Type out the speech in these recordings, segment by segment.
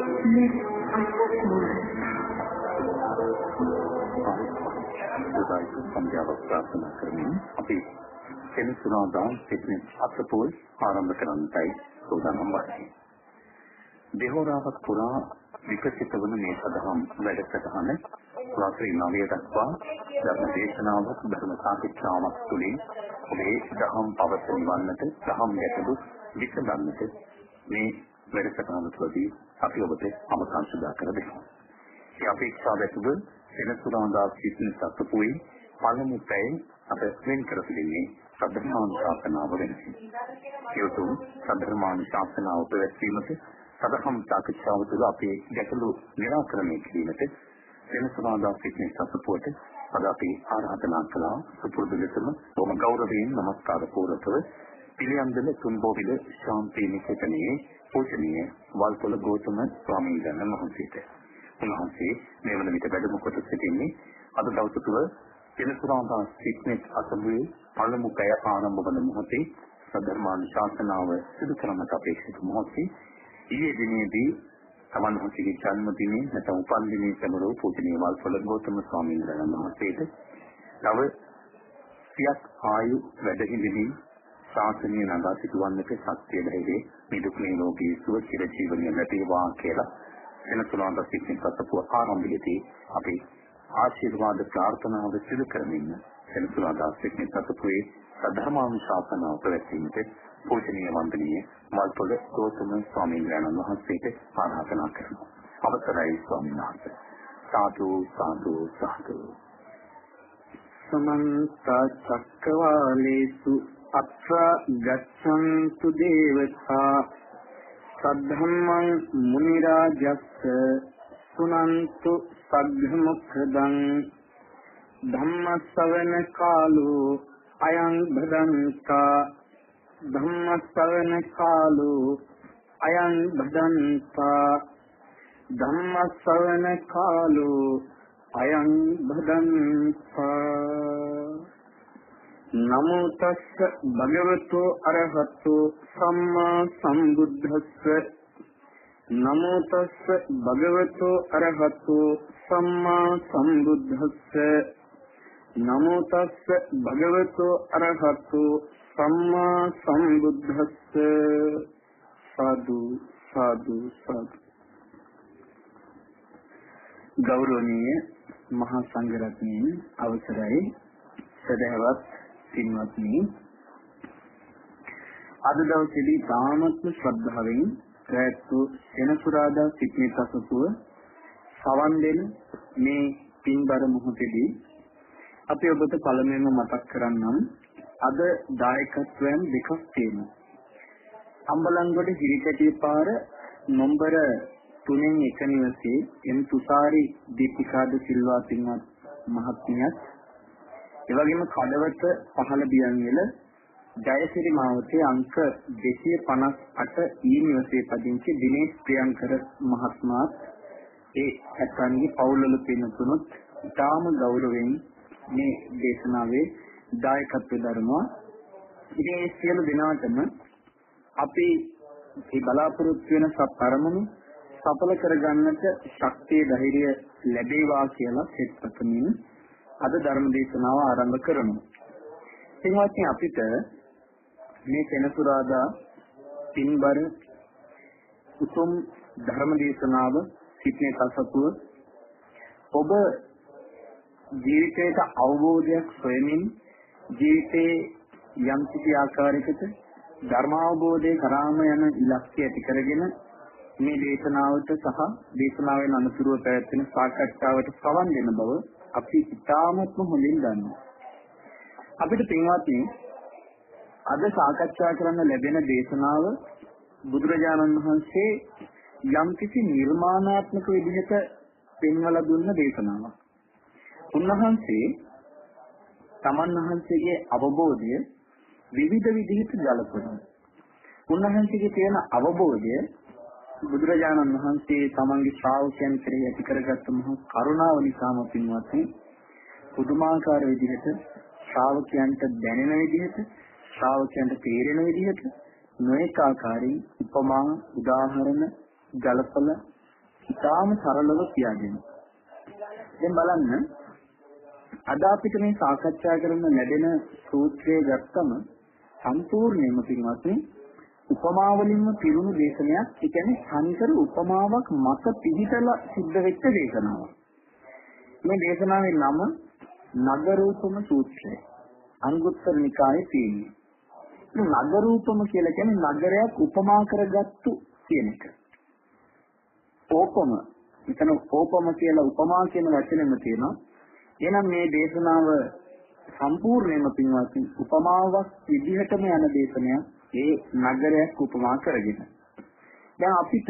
Fitness Asapur. संध्यावक प्रार्थना करनी अभी सेनसुरादा फिटनेस असपोल आरंभ කරන්නයි සූදානම් වන්නේ. දෙහොරාවක් පුරා විකසිත වන මේ සදහම් වැඩසටහන රාත්‍රී 9 දක්වා ධර්ම දේශනාවක් ධර්ම සාකච්ඡාවක් තුළින් ඔබේ දහම් පවත්වන වන්නට දහම් ගැටලු විසඳන්නට මේ වැඩසටහන තුළදී අපි ඔබට අවසන් සුදා කර දෙනවා. ඒ අපේක්ෂාව ඇතුව සෙනසුරාදා ෆිට්නස් අසපුවේ පළමු පැය අප වෙන් කර තිබෙන්නේ සද්ධර්මානුශාසනාව වෙනසි. ඒ උතුම් සද්ධර්මානුශාසනාව පැවැත්වීමට සදහම් සාකච්ඡාව තුළ අපේ ගැටලු නිරාකරණය කිරීමට සෙනසුරාදා ෆිට්නස් අසපුවට අද අපි ආරාධනා කළා. සුපුරුදු ලෙසම බොහොම ගෞරවයෙන් නමස්කාර පූර්වකව පිළියන්දල තුන්බෝවිල ශාන්ති නිකේතනයේ පූජනීය වල්පොළ ගෞතම ස්වාමීන් වහන්සේට උන්වහන්සේ මේ වන විට වැඩම කොට සිටින්නේ අද දවස තුළ සෙනසුරාදා ෆිට්නස් අසපුවේ පළමු පැය ආරම්භ වන මොහොතේ සද්ධර්මානුශාසනාව සිදු කරන්නට අපේක්ෂිත මොහොතේ ඊයේ දිනේදී තමන් වහන්සේගේ ජන්මදිනයේ නැත්නම් උපන්දිනයේ සමරෝ පූජනීය වල්පොළ ගෞතම ස්වාමීන් වහන්සේට තව සියක් ආයු වැඩ හිඳිමින් ශාසනීය නගා සිටවන්නට ශක්තිය ලැබේ. මේ දුක් නිරෝගී සුව චිර ජීවනය ලැබේවා කියලා සෙනසුරාදා ෆිට්නස් අසපුව ආරම්භයේදී අපි ආශිර්වාද ප්‍රාර්ථනාව සිදු කරමින් සෙනසුරාදා ෆිට්නස් අසපුවේ සද්ධර්මානුශාසනාව පැවැත්වීමට පූජනීය වන්දනීය වල්පොළ ගෞතම ස්වාමීන් වහන්සේට ආරාධනා කරනවා. අවසරයි ස්වාමීන් වහන්සේ. සාදු සාදු සාදු. සමන්ත චක්කවාලේසු අත්‍රා ගච්ඡන්තු දේවතා සද්ධම්මං මුනි රාජස්ස සුනන්තු සග්ගමුඛදං ධම්ම ශ්‍රවණ කාලෝ අයං භදන්තා ධම්ම ශ්‍රවණ කාලෝ අයං භදන්තා ධම්ම ශ්‍රවණ කාලෝ අයං භදන්තා. නමෝ තස්ස භගවතු අරහතෝ සම්මා සම්බුද්දස්ස නමෝ තස්ස භගවතු අරහතෝ සම්මා සම්බුද්දස්ස නමෝ තස්ස භගවතු අරහතෝ සම්මා සම්බුද්දස්ස. සාදු සාදු සාදු. ගෞරවනීය මහා සංඝරත්නයන් අවසරයි සදහවත් පින්වත්නි, අද දවසේදී තාමත්ම ශ්‍රද්ධාවෙන් රැස්තු සෙනසුරාදා ෆිට්නස් අසපුව සවන් දෙන මේ පින්බර මොහොතේදී අපි ඔබට පළමුවෙන්ම මතක් කරන්නම් අද දායකත්වයන් දෙකක් තියෙනවා. අම්බලන්ගොඩ හිරිකැටිය පාර නම්බර 3 1 නිවසේ එම් තුසාරි දීපිකාද සිල්වා පින්වත් මහත්මියත්, ඒ වගේම කඩවත පහළ බියන්විල ජයසිරි මාවතේ අංක 258 ඊ නිවසේ පදිංචි දිනේෂ් ප්‍රියංකර මහත්මයාත් ඒ ඇත්තන්ගේ පවුල්වල පින්තුණුත් ඉතාම ගෞරවයෙන් මේ දේශනාවේ දායකත්වය දරනවා. ඉතින් මේ සියලු දෙනාටම අපි මේ බලාපොරොත්තු වෙන සත්‍තරමුණු සඵල කරගන්නට ශක්තිය ධෛර්යය ලැබේවා කියලා සිත පතමින් අද ධර්ම දේශනාව ආරම්භ කරමු. එහොත්දී අපිට මේ සෙනසුරාදා පින්බර උතුම් ධර්ම දේශනාව සිටින කසපුව ඔබ ජීවිතයට අවබෝධයක් සොයමින් ජීවිතේ යම් කිසි ආකාරයකට ධර්ම අවබෝධය කරාම යන ඉලක්කය ඇති කරගෙන මේ දේශනාවට සහ දේශනාවෙන් අනුතුරුව පැවැත්වෙන සාකච්ඡාවට සවන් දෙන බව අපි ඉතාමත්ම හොඳින් දන්නවා. අපිට පින්වත්නි අද සාකච්ඡා කරන්න ලැබෙන දේශනාව බුදුරජාණන් වහන්සේ යම්කිසි නිර්මාණාත්මක විදිහට පෙන්වලා දුන්න දේශනාවක්. උන්වහන්සේ තමන් වහන්සේගේ අවබෝධය විවිධ විදිහට ගලපනවා. උන්වහන්සේගේ තියෙන අවබෝධය බුදුරජාණන් වහන්සේ තමන්ගේ ශ්‍රාවකයන් කෙරෙහි ඇති කරගත්ත මහා කරුණාව නිසාම පින්වත්නි පුදුමාකාර විදිහට ශ්‍රාවකයන්ට දැනෙන විදිහට ශ්‍රාවකයන්ට තේරෙන විදිහට නොඑක ආකාරයෙන් උපමා උදාහරණ ගලපලා ඉතාම සරලව කියන්න. දැන් බලන්න අද අපිට මේ සාකච්ඡා කරන්න ලැබෙන සූත්‍රය ගත්තම සම්පූර්ණයෙන්ම පින්වත්නි උපමා වලින්ම පිරුණු දේශනයක්. ඒ කියන්නේ සංකර උපමාවක් මත පිහිටලා සිද්ධ වෙච්ච දේශනාවක්. මේ දේශනාවේ නම නගරූපම සූත්‍රය. අංගුත්තර නිකායේ තියෙන්නේ. නගරූපම කියලා කියන්නේ නගරයක් උපමා කරගත්තු කියන එක. ඕපම මෙතන ඕපම කියලා උපමා කියන වචනේම තියෙනවා. එහෙනම් මේ දේශනාව සම්පූර්ණයෙන්ම පින්වත්නි උපමාවක් විදිහටම යන දේශනයක්. ඒ නගරයක් උපමා කරගෙන. දැන් අපිට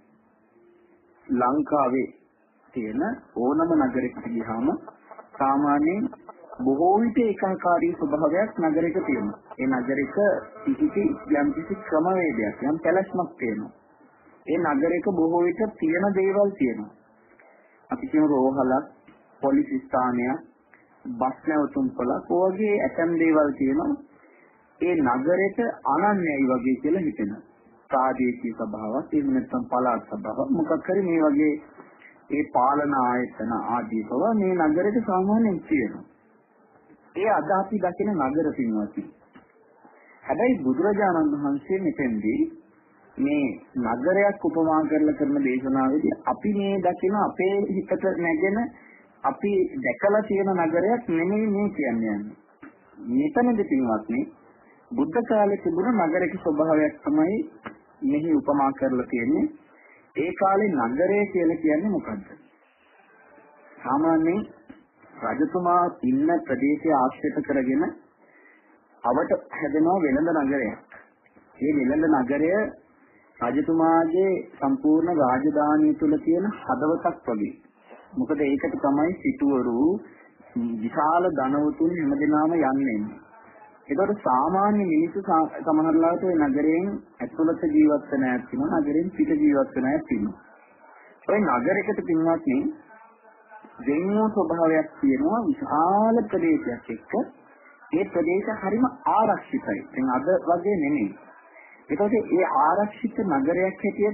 ලංකාවේ තියෙන ඕනම නගරයකට ගියාම සාමාන්‍යයෙන් බොහෝ විට ඒකාකාරී ස්වභාවයක් නගරයක තියෙනවා. ඒ නගරයක යම්කිසි ක්‍රමවේදයක් යම් පැලැස්මක් තියෙනවා. ඒ නගරයක බොහෝ විට තියෙන දේවල් තියෙනවා. අපි කියමු රෝහලක්, පොලිස් ස්ථානයක්, බස් නැවතුම්පළක් වගේ ඇතම් දේවල් තියෙනවා. ඒ නගරෙට අනන්‍යයි වගේ කියලා හිතෙනවා. ප්‍රාදේශීය සභාවක්, එහෙම නැත්නම් පළාත් සභාවක් මොකක් හරි මේ වගේ ඒ පාලන ආයතන ආදී බව මේ නගරෙට සාමාන්‍යයෙන් තියෙනවා. ඒ අද අපි දකින නගර පින්වත්නි. හැබැයි බුදුරජාණන් වහන්සේ මෙතෙන්දී මේ නගරයක් උපමා කරලා කරන දේශනාවේදී අපි මේ දකින අපේ හිතට නැගෙන අපි දැකලා තියෙන නගරයක් නෙමෙයි මේ කියන්නේ. මෙතනදී පින්වත්නි බුද්ධ කාලේ තිබුණ නගරයක ස්වභාවයක් තමයි මෙහි උපමා කරලා තියෙන්නේ. ඒ කාලේ නගරය කියලා කියන්නේ මොකද්ද? සාමාන්‍යයෙන් රජතුමා ඉන්න ප්‍රදේශය ආශ්‍රිත කරගෙන අවට හැදෙනවා වෙළඳ නගරයක්. මේ වෙළඳ නගරය රජතුමාගේ සම්පූර්ණ රාජධානිය තුල තියෙන හදවතක් වගේ. මොකද ඒකට තමයි සිටුවරු විශාල ධනවතුන් හැමදෙනාම යන්නේ. ඒකට සාමාන්‍ය මිනිස්සු සමහරලාට ඒ නගරයෙන් ඇතුළත ජීවත් වෙන අය ඉන්නවා, නගරයෙන් පිට ජීවත් වෙන අය ඉන්නවා. ඒ නගරයකට පින්වත්නි දෙන්න ස්වභාවයක් තියෙනවා විශාල ප්‍රදේශයක් එක්ක. ඒ ප්‍රදේශ හරිම ආරක්ෂිතයි. දැන් අද වගේ නෙමෙයි. ඒකෝට ඒ ආරක්ෂිත නගරයක් හැටියට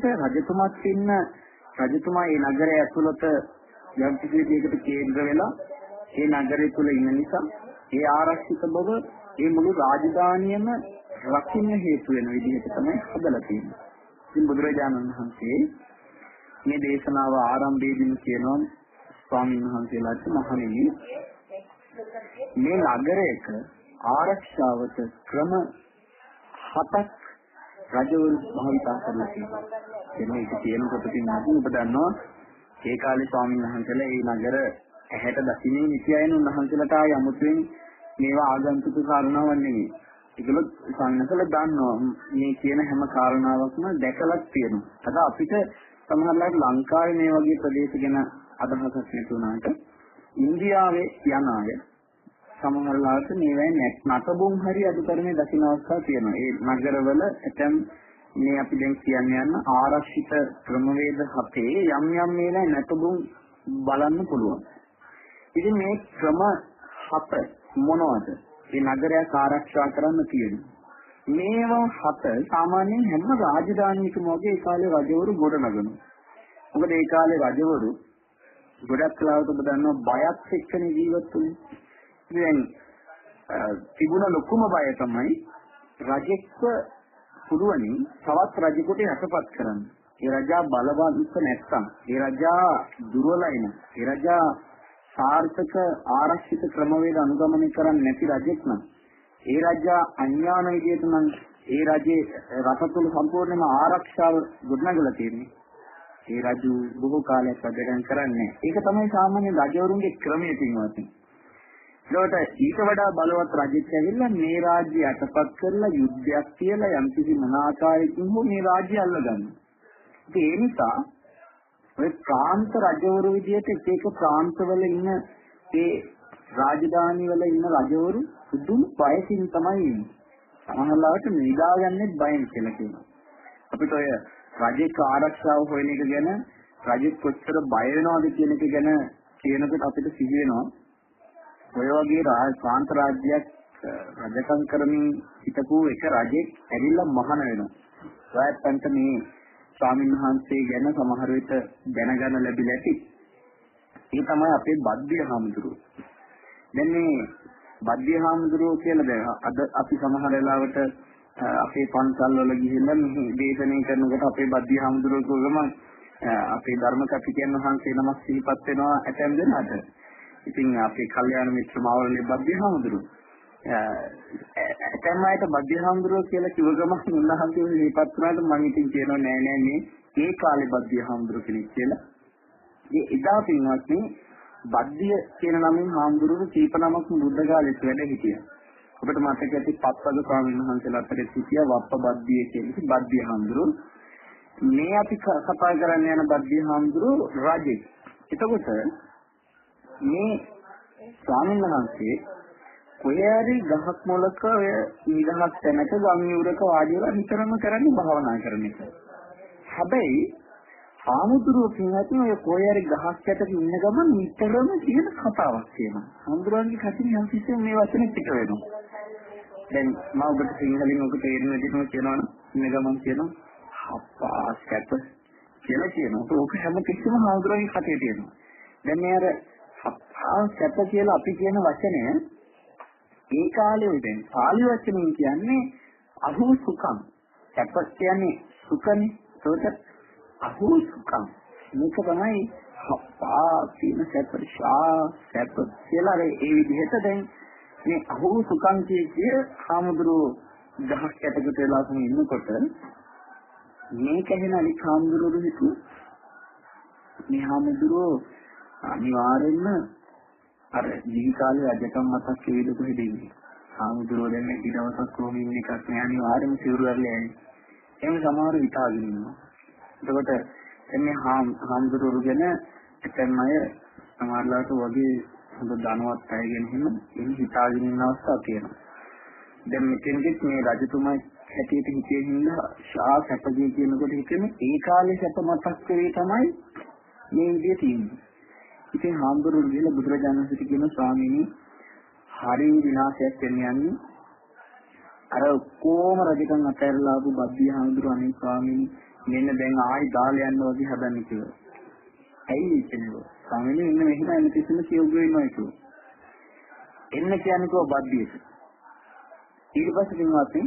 රජතුමා ඒ නගරය ඇතුළත යම් කිසි දෙයකට කේන්ද්‍ර වෙලා ඒ නගරය තුල ඉන්න නිසා ඒ ආරක්ෂිත බව ඒ මුළු රාජධානියම රකින්න හේතු වෙන විදිහට තමයි හදලා තියෙන්නේ. ඉතින් බුදුරජාණන් වහන්සේ මේ දේශනාව ආරම්භයේදීම කියනවා ස්වාමීන් වහන්සේලාට මහණෙනි මේ නගරයක ආරක්ෂාවට ක්‍රම 7ක් රජවරු භාවිතා කරලා තියෙනවා. මේක කියනකොට තියෙනවා ඔබ දන්නවා ඒ කාලේ ස්වාමීන් වහන්සේලා මේ නගර ඇහැට දකින්නේ නිතියයින් උන්වහන්සේලාට ආය අමුතුවෙන් මේවා ආගන්තුක කාරණාවක් නෙමෙයි. ඒකලොත් සංඝසල දන්නවා මේ කියන හැම කාරණාවක්ම දැකලා තියෙනවා. අද අපිට සමහරවිට ලංකාවේ මේ වගේ ප්‍රදේශ ගැන අදහසක් නැතුණාට ඉන්දියාවේ යන අය සමහරවිට මේවෙන් නටබුන් හරි අදුකරණේ දකින්න අවස්ථා තියෙනවා. ඒ නගරවල ඇතම් මේ අපි දැන් කියන්නේ යන ආරක්ෂිත ක්‍රමවේද හතේ යම් මේවා නටබුන් බලන්න පුළුවන්. ඉතින් මේ ක්‍රම 7 මොනවද? මේ නගරයක් ආරක්ෂා කරන්න තියෙන්නේ. මේවා 7 සාමාන්‍යයෙන් හැම රාජධානියකම වගේ ඒ කාලේ රජවරු ගොඩනගනවා. මොකද ඒ කාලේ රජවරු ගොඩක් කාලවලට ඔබ දන්නවා බයත් එක්කනේ ජීවත් වුනේ. ඉතින් තිබුණ ලොකුම බය තමයි රජෙක්ව පුළුවනි තවත් රජෙකුට යටපත් කරන්න. ඒ රජා බලවත් නැත්නම්, ඒ රජා දුර්වලයි නම්, ඒ රජා සාර්ථක ආරක්ෂිත ක්‍රමවේද අනුගමනය කරන්නේ නැති රජෙක් නම්, ඒ රජා අඥාන විදියට නම් ඒ රජේ රට තුළ සම්පූර්ණයෙන්ම ආරක්ෂාව ගොඩනගලා තියෙන්නේ. ඒ රජු බොහෝ කාලයක් වැඩ කරන්නේ. ඒක තමයි සාමාන්‍ය රජවරුන්ගේ ක්‍රමය පින්වත්නි. ඒකට ඊට වඩා බලවත් රජෙක් ඇවිල්ලා මේ රාජ්‍ය යටපත් කරලා යුද්ධයක් කියලා යම්කිසි මනාකාරයකින් හෝ මේ රාජ්‍ය අල්ලගන්නවා. ඒ නිසා ඔය ප්‍රාන්ත රජවරු විදියට එක එක ප්‍රාන්තවල ඉන්න ඒ රාජධානි වල ඉන්න රජවරු සුදුම් බයකින් තමයි ඉන්නේ. සමහරවිට නිදාගන්නේ බයෙන් කියලා කියනවා. අපිට ඔය රජෙක් ආරක්ෂාව හොයන එක ගැන රජෙක් කොච්චර බය වෙනවද කියන එක ගැන කියනකොට අපිට සිහි වෙනවා. ඔය වගේ ප්‍රාන්ත රාජ්‍යයක් රජකම් කරමින් හිටපු එක රජෙක් ඇවිල්ලා මහාන වෙනවා. ඔයයන්ට මේ ස්වාමීන් වහන්සේ ගැන සමහර විට දැනගන්න ලැබිලා ඇති. ඒ තමයි අපේ බද්දිය හාමුදුරුවෝ. දැන් මේ බද්දිය හාමුදුරුවෝ කියලා දැන් අද අපි සමහර වෙලාවට අපේ පන්සල් වල ගිහිල්ලා මෙහි දේශනා කරනකොට අපේ බද්දිය හාමුදුරුවෝ ගමන් අපේ ධර්ම කතිකයන් වහන්සේ නමක් සිහිපත් වෙනවා ඇතැම් දෙනාට. ඉතින් අපේ කල්යාණ මිත්‍ර මාවලේ බද්දිය හාමුදුරුවෝ ඇතැම් අයට බද්දිය හාමුදුරුවෝ කියලා කිව්ව ගමන් උන්වහන්සේ සිහිපත් වුණාට මම ඉතින් කියනවා නෑ නෑ මේ ඒ කාලේ බද්දිය හාමුදුරුවෝ කෙනෙක් කියලා. ඒ එදා පින්වත්නි බද්දිය කියන නමින් හාමුදුරුවෝ කීප නමක් බුද්ධ කාලෙත් වැඩ හිටියා. ඔබට මතක ඇති පස්වග ස්වාමීන් වහන්සේලා අතරේ සිටියා වප්ප බද්දිය කියන බද්දිය හාමුදුරුවෝ. මේ අපි කතා කරන්න යන බද්දිය හාමුදුරුවෝ රජෙක්. එතකොට මේ ස්වාමීන් වහන්සේ කොහේරි ගහක් මොලක ඔය නිදහස් තැනක ගම්යුරක වාඩි වෙලා නිතරම කරන්නේ භාවනා කරන එක. හැබැයි හාමුදුරුවෝ කියනවාට ඔය කොහේරි ගහක් යට ඉන්න ගමන් නිතරම කියන කතාවක් කියනවා. හාමුදුරුවන්ගේ කටින් යම් කිසි මේ වචනේ පිට වෙනවා. දැන් මම ඔබට සිංහලෙන් ඔබට තේරෙන විදිහට කියනවනම් ඉන්න ගමන් කියනවා අප්පා සැප කියලා කියනවා. ඒක හැම තිස්සෙම හාමුදුරුවන්ගේ කටේ තියෙනවා. දැන් මේ අර අප්පා සැප කියලා අපි කියන වචනය ඒ කාලේ දැන් පාලි වචනෙන් කියන්නේ අහු සුඛං. සැප කියන්නේ සුඛනේ. ඒකට අහු සුඛං. මේක තමයි අප්පා කියන සැප කියලා ඒ විදිහට දැන් මේ අහු සුඛං කිය හාමුදුරුවෝ දහස් කැටකට වෙලා ඉන්නකොට මේක ඇහෙන අනිත් හාමුදුරුවෝ හිතුව මේ හාමුදුරුවෝ අනිවාර්යෙන්ම අර ජී කාලේ රජකම් මතක් වේද කොහෙද ඉන්නේ හාමුදුරුවෝ දැන් මේ දවසක් කොහොම ඉන්නේ එකක් නෑ අනිවාර්යෙන්ම සිවුරු වල යන්නේ එහෙම සමහර විතාගෙන ඉන්නවා එතකොට එන්නේ හාමුදුරුවෝ ගැන එතෙන් අය සමහරලාට වගේ හොඳ ධනවත් අය ගැන එහෙම හිතාගෙන ඉන්න අවස්ථාවක් තියෙනවා දැන් මෙතෙන්දිත් මේ රජතුමා හැටියට හිතේ හින්දා ශා සැපදී කියනකොට හිතෙන්නේ ඒ කාලේ සැප මතක් වෙවි තමයි මේ විදිහට ඉන්නේ. ඉතින් හාමුදුරුවෝ ගිහලා බුදුරජාණන් වහන්සේට කියන ස්වාමීනි හරි විනාශයක් වෙන්න යන්නේ අර කොම රජකම් අතහැරලා ආපු බද්දිය හාමුදුරුවෝ අනේ ස්වාමීනි මෙන්න දැන් ආයි දාලා යන්න වගේ හදන්නේ කියලා. ඇයි කියන්නේ? ස්වාමීනි ඉන්න මෙහෙම එන්න කිසිම කියුගෝ ඉන්නවා ඒක. එන්න කියන්නේ කො බද්දියට. ඊට පස්සේ කිව්වාත්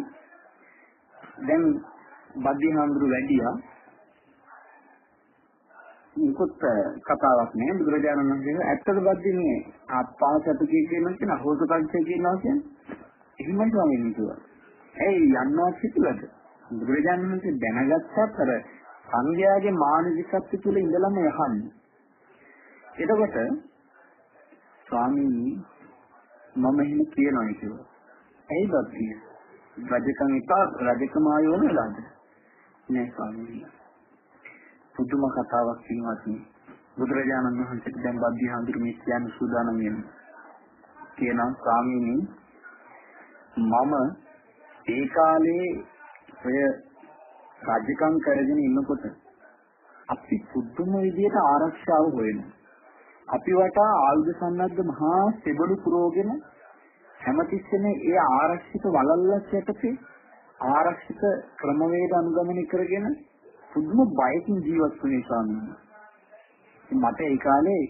දැන් බද්දිය හාමුදුරුවෝ වැඩියා මුකුත් කතාවක් නෑ බුදුරජාණන් වහන්සේ ඇත්තට බද්දින්නේ අප්පාසතු කියනවා කියන අහෝසපංචය කියනවා කියන්නේ එහෙමයි ස්වාමීන් වහන්සේ. ඇයි යන්නවා සිතුවද? බුදුරජාණන් වහන්සේ දැනගත්තත් අර සංඝයාගේ මානසිකත්වය තුළ ඉඳලම යහන්නේ. එතකොට ස්වාමීනි මම එහෙම කියනවා කියලා. ඇයි බද්දිය? රජකම් එක රජකම ආයෝ නේද? නෑ ස්වාමීනි. පුදුම කතාවක් කියනවාත් බුදුරජාණන් වහන්සේට දැන් බද්දිය හඳුරු මේ කියන්න සූදානම් වෙනවා. කියනවා ස්වාමීනි මම ඒ කාලේ ඔය රාජකම් කරගෙන ඉන්නකොට අපි පුදුම විදියට ආරක්ෂාව හොයනවා. අපි වටා ආයුධ සන්නද්ධ මහා සෙබළු පුරෝගෙන හැමතිස්සෙම ඒ ආරක්ෂිත වලල්ලක් යටතේ ආරක්ෂිත ක්‍රමවේද අනුගමනය කරගෙන පුදුම බයකින් ජීවත් වුණේ ස්වාමීනි. මට ඒ කාලේ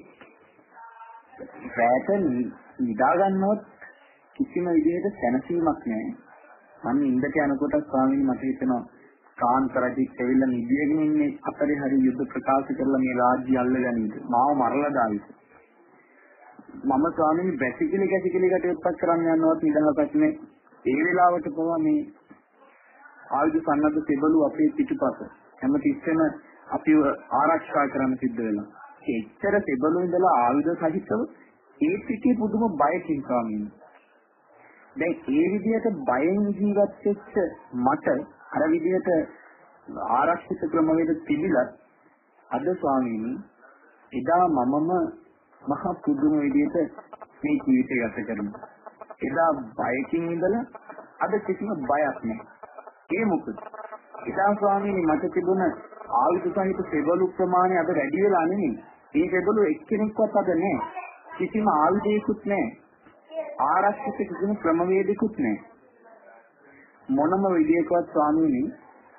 රැට නිදා ගන්නවත් කිසිම විදිහකට සැනසීමක් නැහැ. මම ඉඳට යනකොට ස්වාමීනි මට හිතෙනවා කාන්ත රජෙක් ඇවිල්ලා නිදියගෙන ඉන්නේ අතරේ හරි යුද්ධ ප්‍රකාශ කරලා මේ රාජ්‍ය අල්ලගන්නද මාව මරලා දාවිද. මම ස්වාමීනි බැසිකිලි කටයුත්තක් කරන්න යනවත් නිදහසක් නේ. ඒ වෙලාවට පවා මේ ආයුධ සන්නද්ධ සෙබළු අපේ පිටුපස හැමතිස්සෙම අපිව ආරක්ෂා කරන්න සිද්ධ වෙනවා. එච්චර සෙබළු ඉඳලා ආයුධ සහිතව ඒ පිටේ පුදුම බයකින් ස්වාමීනි. දැන් ඒ විදිහට බයෙන් ජීවත් වෙච්ච මට අර විදිහට ආරක්ෂිත ක්‍රමවේද තිබිලා අද ස්වාමීනි එදා මමම මහා පුදුම විදිහට මේ ජීවිතය ගත කරනවා. එදා බයකින් ඉඳලා අද කිසිම බයක් නැහැ. ඒ මොකද? එදා ස්වාමීනි මට තිබුණ ආයුධ සහිත සෙබළු ප්‍රමාණය අද වැඩි වෙලා නෙමෙයි. මේ සෙබළු එක්කෙනෙක්වත් අද නැහැ. කිසිම ආයුධයකුත් නැහැ. ආරක්ෂිත කිසිම ක්‍රමවේදයකුත් නැහැ. මොනම විදියකවත් ස්වාමීනි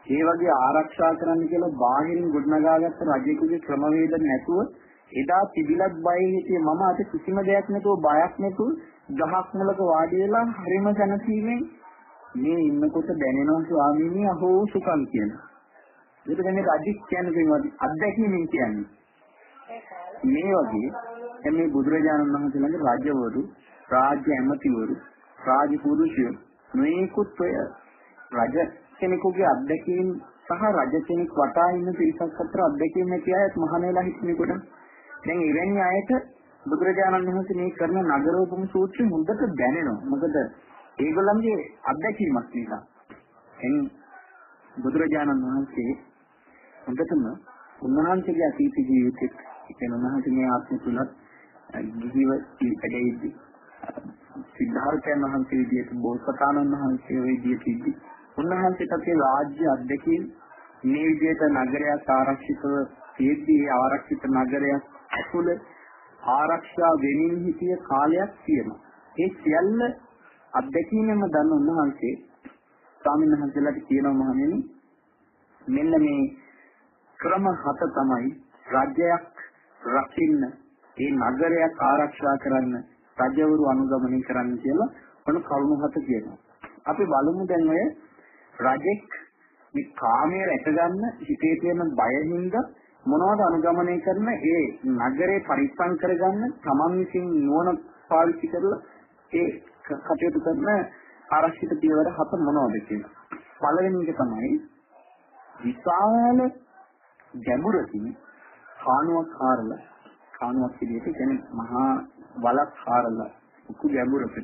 ඒ වගේ ආරක්ෂා කරන්න කියලා බාහිරින් ගොඩනගාගත්ත රජෙකුගේ ක්‍රමවේද නැතුව එදා තිබිලත් බය හිටියේ මම අද කිසිම දෙයක් නැතුව බයක් නැතුව ගහක් මුලක වාඩි වෙලා හරිම සැනසීමෙන් මේ ඉන්නකොට දැනෙනවා ස්වාමීනි අහෝ සුඛං කියන. ඒක දැන් රජෙක් කියන්නේ පින්වත් අත්දැකීමෙන් කියන්නේ. මේ වගේ මේ බුදුරජාණන් වහන්සේ ළඟ රජවරු, රාජ්‍ය ඇමතිවරු, රාජ පුරුෂයෝ මේකුත් ඔය රජ කෙනෙකුගේ අත්දැකීම් සහ රජ කෙනෙක් වටා ඉන්න පිරිසක් අතර අත්දැකීම් නැති අයත් මහාන වෙලා හිටිනකොට දැන් ඉවෙන් අයට බුදුරජාණන් වහන්සේ මේ කරන නගරෝපම සූත්‍රය හොඳට දැනෙනවා. මොකද ඒගොල්ලන්ගේ අත්දැකීමක් නිසා. එන් බුදුරජාණන් වහන්සේ හොඳටම උන්වහන්සේගේ අතීත ජීවිතෙත් කියන උන්වහන්සේ මේ ආත්ම තුලත් ජීව ඉපදෙයිදී සිද්ධාර්ථයන් වහන්සේ විදියට බෝසතාණන් වහන්සේ විදියට උන්වහන්සේට අපේ රාජ්‍ය අධ්‍යක්ෂින් මේ විදිහට නගරයක් ආරක්ෂිතව තියෙද්දී ආරක්ෂිත නගරයක් ඇතුළ ආරක්ෂා වෙමින් හිටිය කාලයක් තියෙනවා. ඒ සියල්ල අධ්‍යක්ෂිනෙම දන්න උන්වහන්සේ ස්වාමීන් වහන්සේලාට කියනවා මහණෙනි මෙන්න මේ ක්‍රම 7 තමයි රාජ්‍යයක් රකින්න ඒ නගරයක් ආරක්ෂා කරන්න රජවරු අනුගමනය කරන්න කියලා මොන කරුණු 7 කියනවා. අපි බලමු දැන් ඔය රජෙක් මේ කාමයේ රැක ගන්න හිතේ තියෙන බය හින්දා මොනවද අනුගමනය කරන ඒ නගරේ පරිස්සම් කරගන්න තමන් විසින් නුවණ පාවිච්චි කරලා ඒ කටයුතු කරන ආරක්ෂිත පියවර 7 මොනවද කියලා. පළවෙනි එක තමයි විශාල ගැඹුරකින් කාණුවක් හාරලා කාණුවක් විදිහට කියන්නේ මහා වලක් හාරලා උකු ගැඹුරකට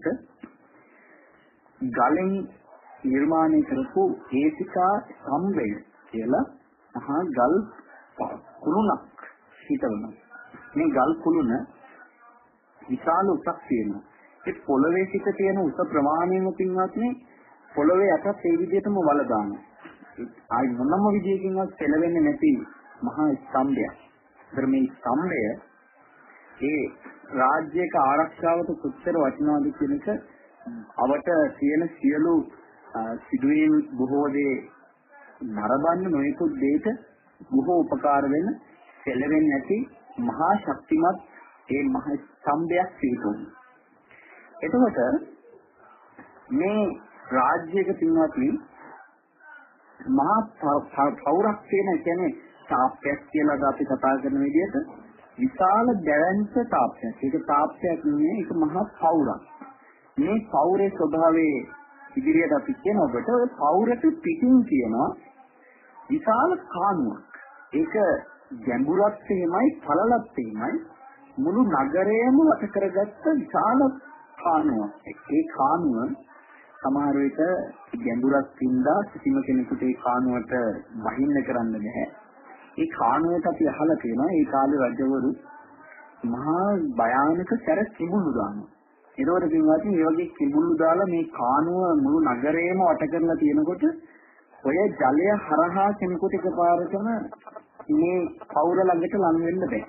ගලෙන් නිර්මාණය කරපු ඒතිකා සම්වැය කියලා මහා ගල් කුළුණක් හිටවනවා. මේ ගල් කුළුණ විශාල උසක් තියෙනවා. ඒ පොළවේ සිට තියෙන උස ප්‍රමාණයම පින්වත්නි පොළවේ යටත් ඒ විදිහටම වල දානවා. ආයි මොනම විදියකින්වත් පෙළවෙන්නේ නැති මහා ස්තම්භයක්. ඒතර මේ ස්තම්භය ඒ රාජ්‍යයක ආරක්ෂාවට කොච්චර වටිනවද කියන එක අවට තියෙන සියලු සිදුවීම් බොහෝ දේ නරඹන්න නොයෙකුත් දෙයක බොහෝ උපකාර වෙන සැලෙන්නේ නැති මහා ශක්තිමත් ඒ මහා ස්තම්භයක් පිළිතුරු. එතකොට මේ රාජ්‍යයක තින්වත්නි මහා පෞරක් තියෙන කියන්නේ තාප්පයක් කියලා අපි කතා කරන විදිහට විශාල දැවැන්ත තාප්පයක්. ඒක තාප්පයක් නෙවෙයි ඒක මහා පෞරක්. මේ පෞරේ ස්වභාවයේ ඉදිරියට අපි කියන ඔබට ඔය පෞරට පිටින් තියෙනවා විශාල කාණුවක්. ඒක ගැඹුරත් එහෙමයි පළලත් එහෙමයි මුළු නගරයම වට කරගත්ත විශාල කාණුවක්. ඒ කාණුව සමහර විට ගැඹුරක් තින්දා කිසිම කෙනෙකුට ඒ කාණුවට වහින්න කරන්න බෑ. ඒ කාණුවට අපි අහලා තියෙනවා ඒ කාලේ රජවරු මහා භයානක සැර කිඹුළු දානවා. ඒකවල කිව්වාදී මේ වගේ කිඹුළු දාලා මේ කාණුව මුළු නගරේම වට කරලා තියෙනකොට ඔය ජලය හරහා කෙනෙකුට එකපාරටම මේ පෞර ළඟට ලං වෙන්න බෑ.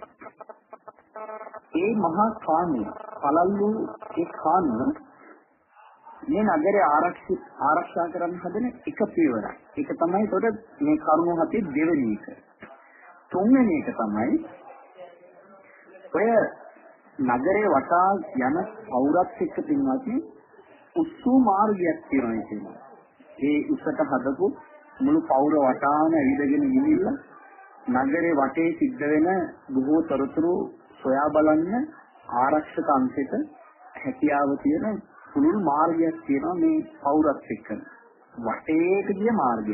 ඒ මහා කාණුව පළල්ලු ඒ කාණුව මේ නගරය ආරක්ෂා කරන්න හදන එක පියවරක්. ඒක තමයි ඒකට මේ කරුණු හතේ දෙවෙනි එක. තුන්වෙනි එක තමයි ඔය නගරේ වටා යන පෞරත් එක්ක පින්වත්නි උස්සු මාර්ගයක් තියෙනවා කියනවා. ඒ උසට හදපු මුළු පෞර වටාම ඇවිදගෙන ගිහිල්ලා නගරේ වටේ සිද්ධ වෙන බොහෝ තොරතුරු සොයා බලන්න ආරක්ෂක අංශයට හැකියාව තියෙන පුළුල් මාර්ගයක් තියෙනවා මේ පෞරත් එක්ක. වටේට ගිය මාර්ගය.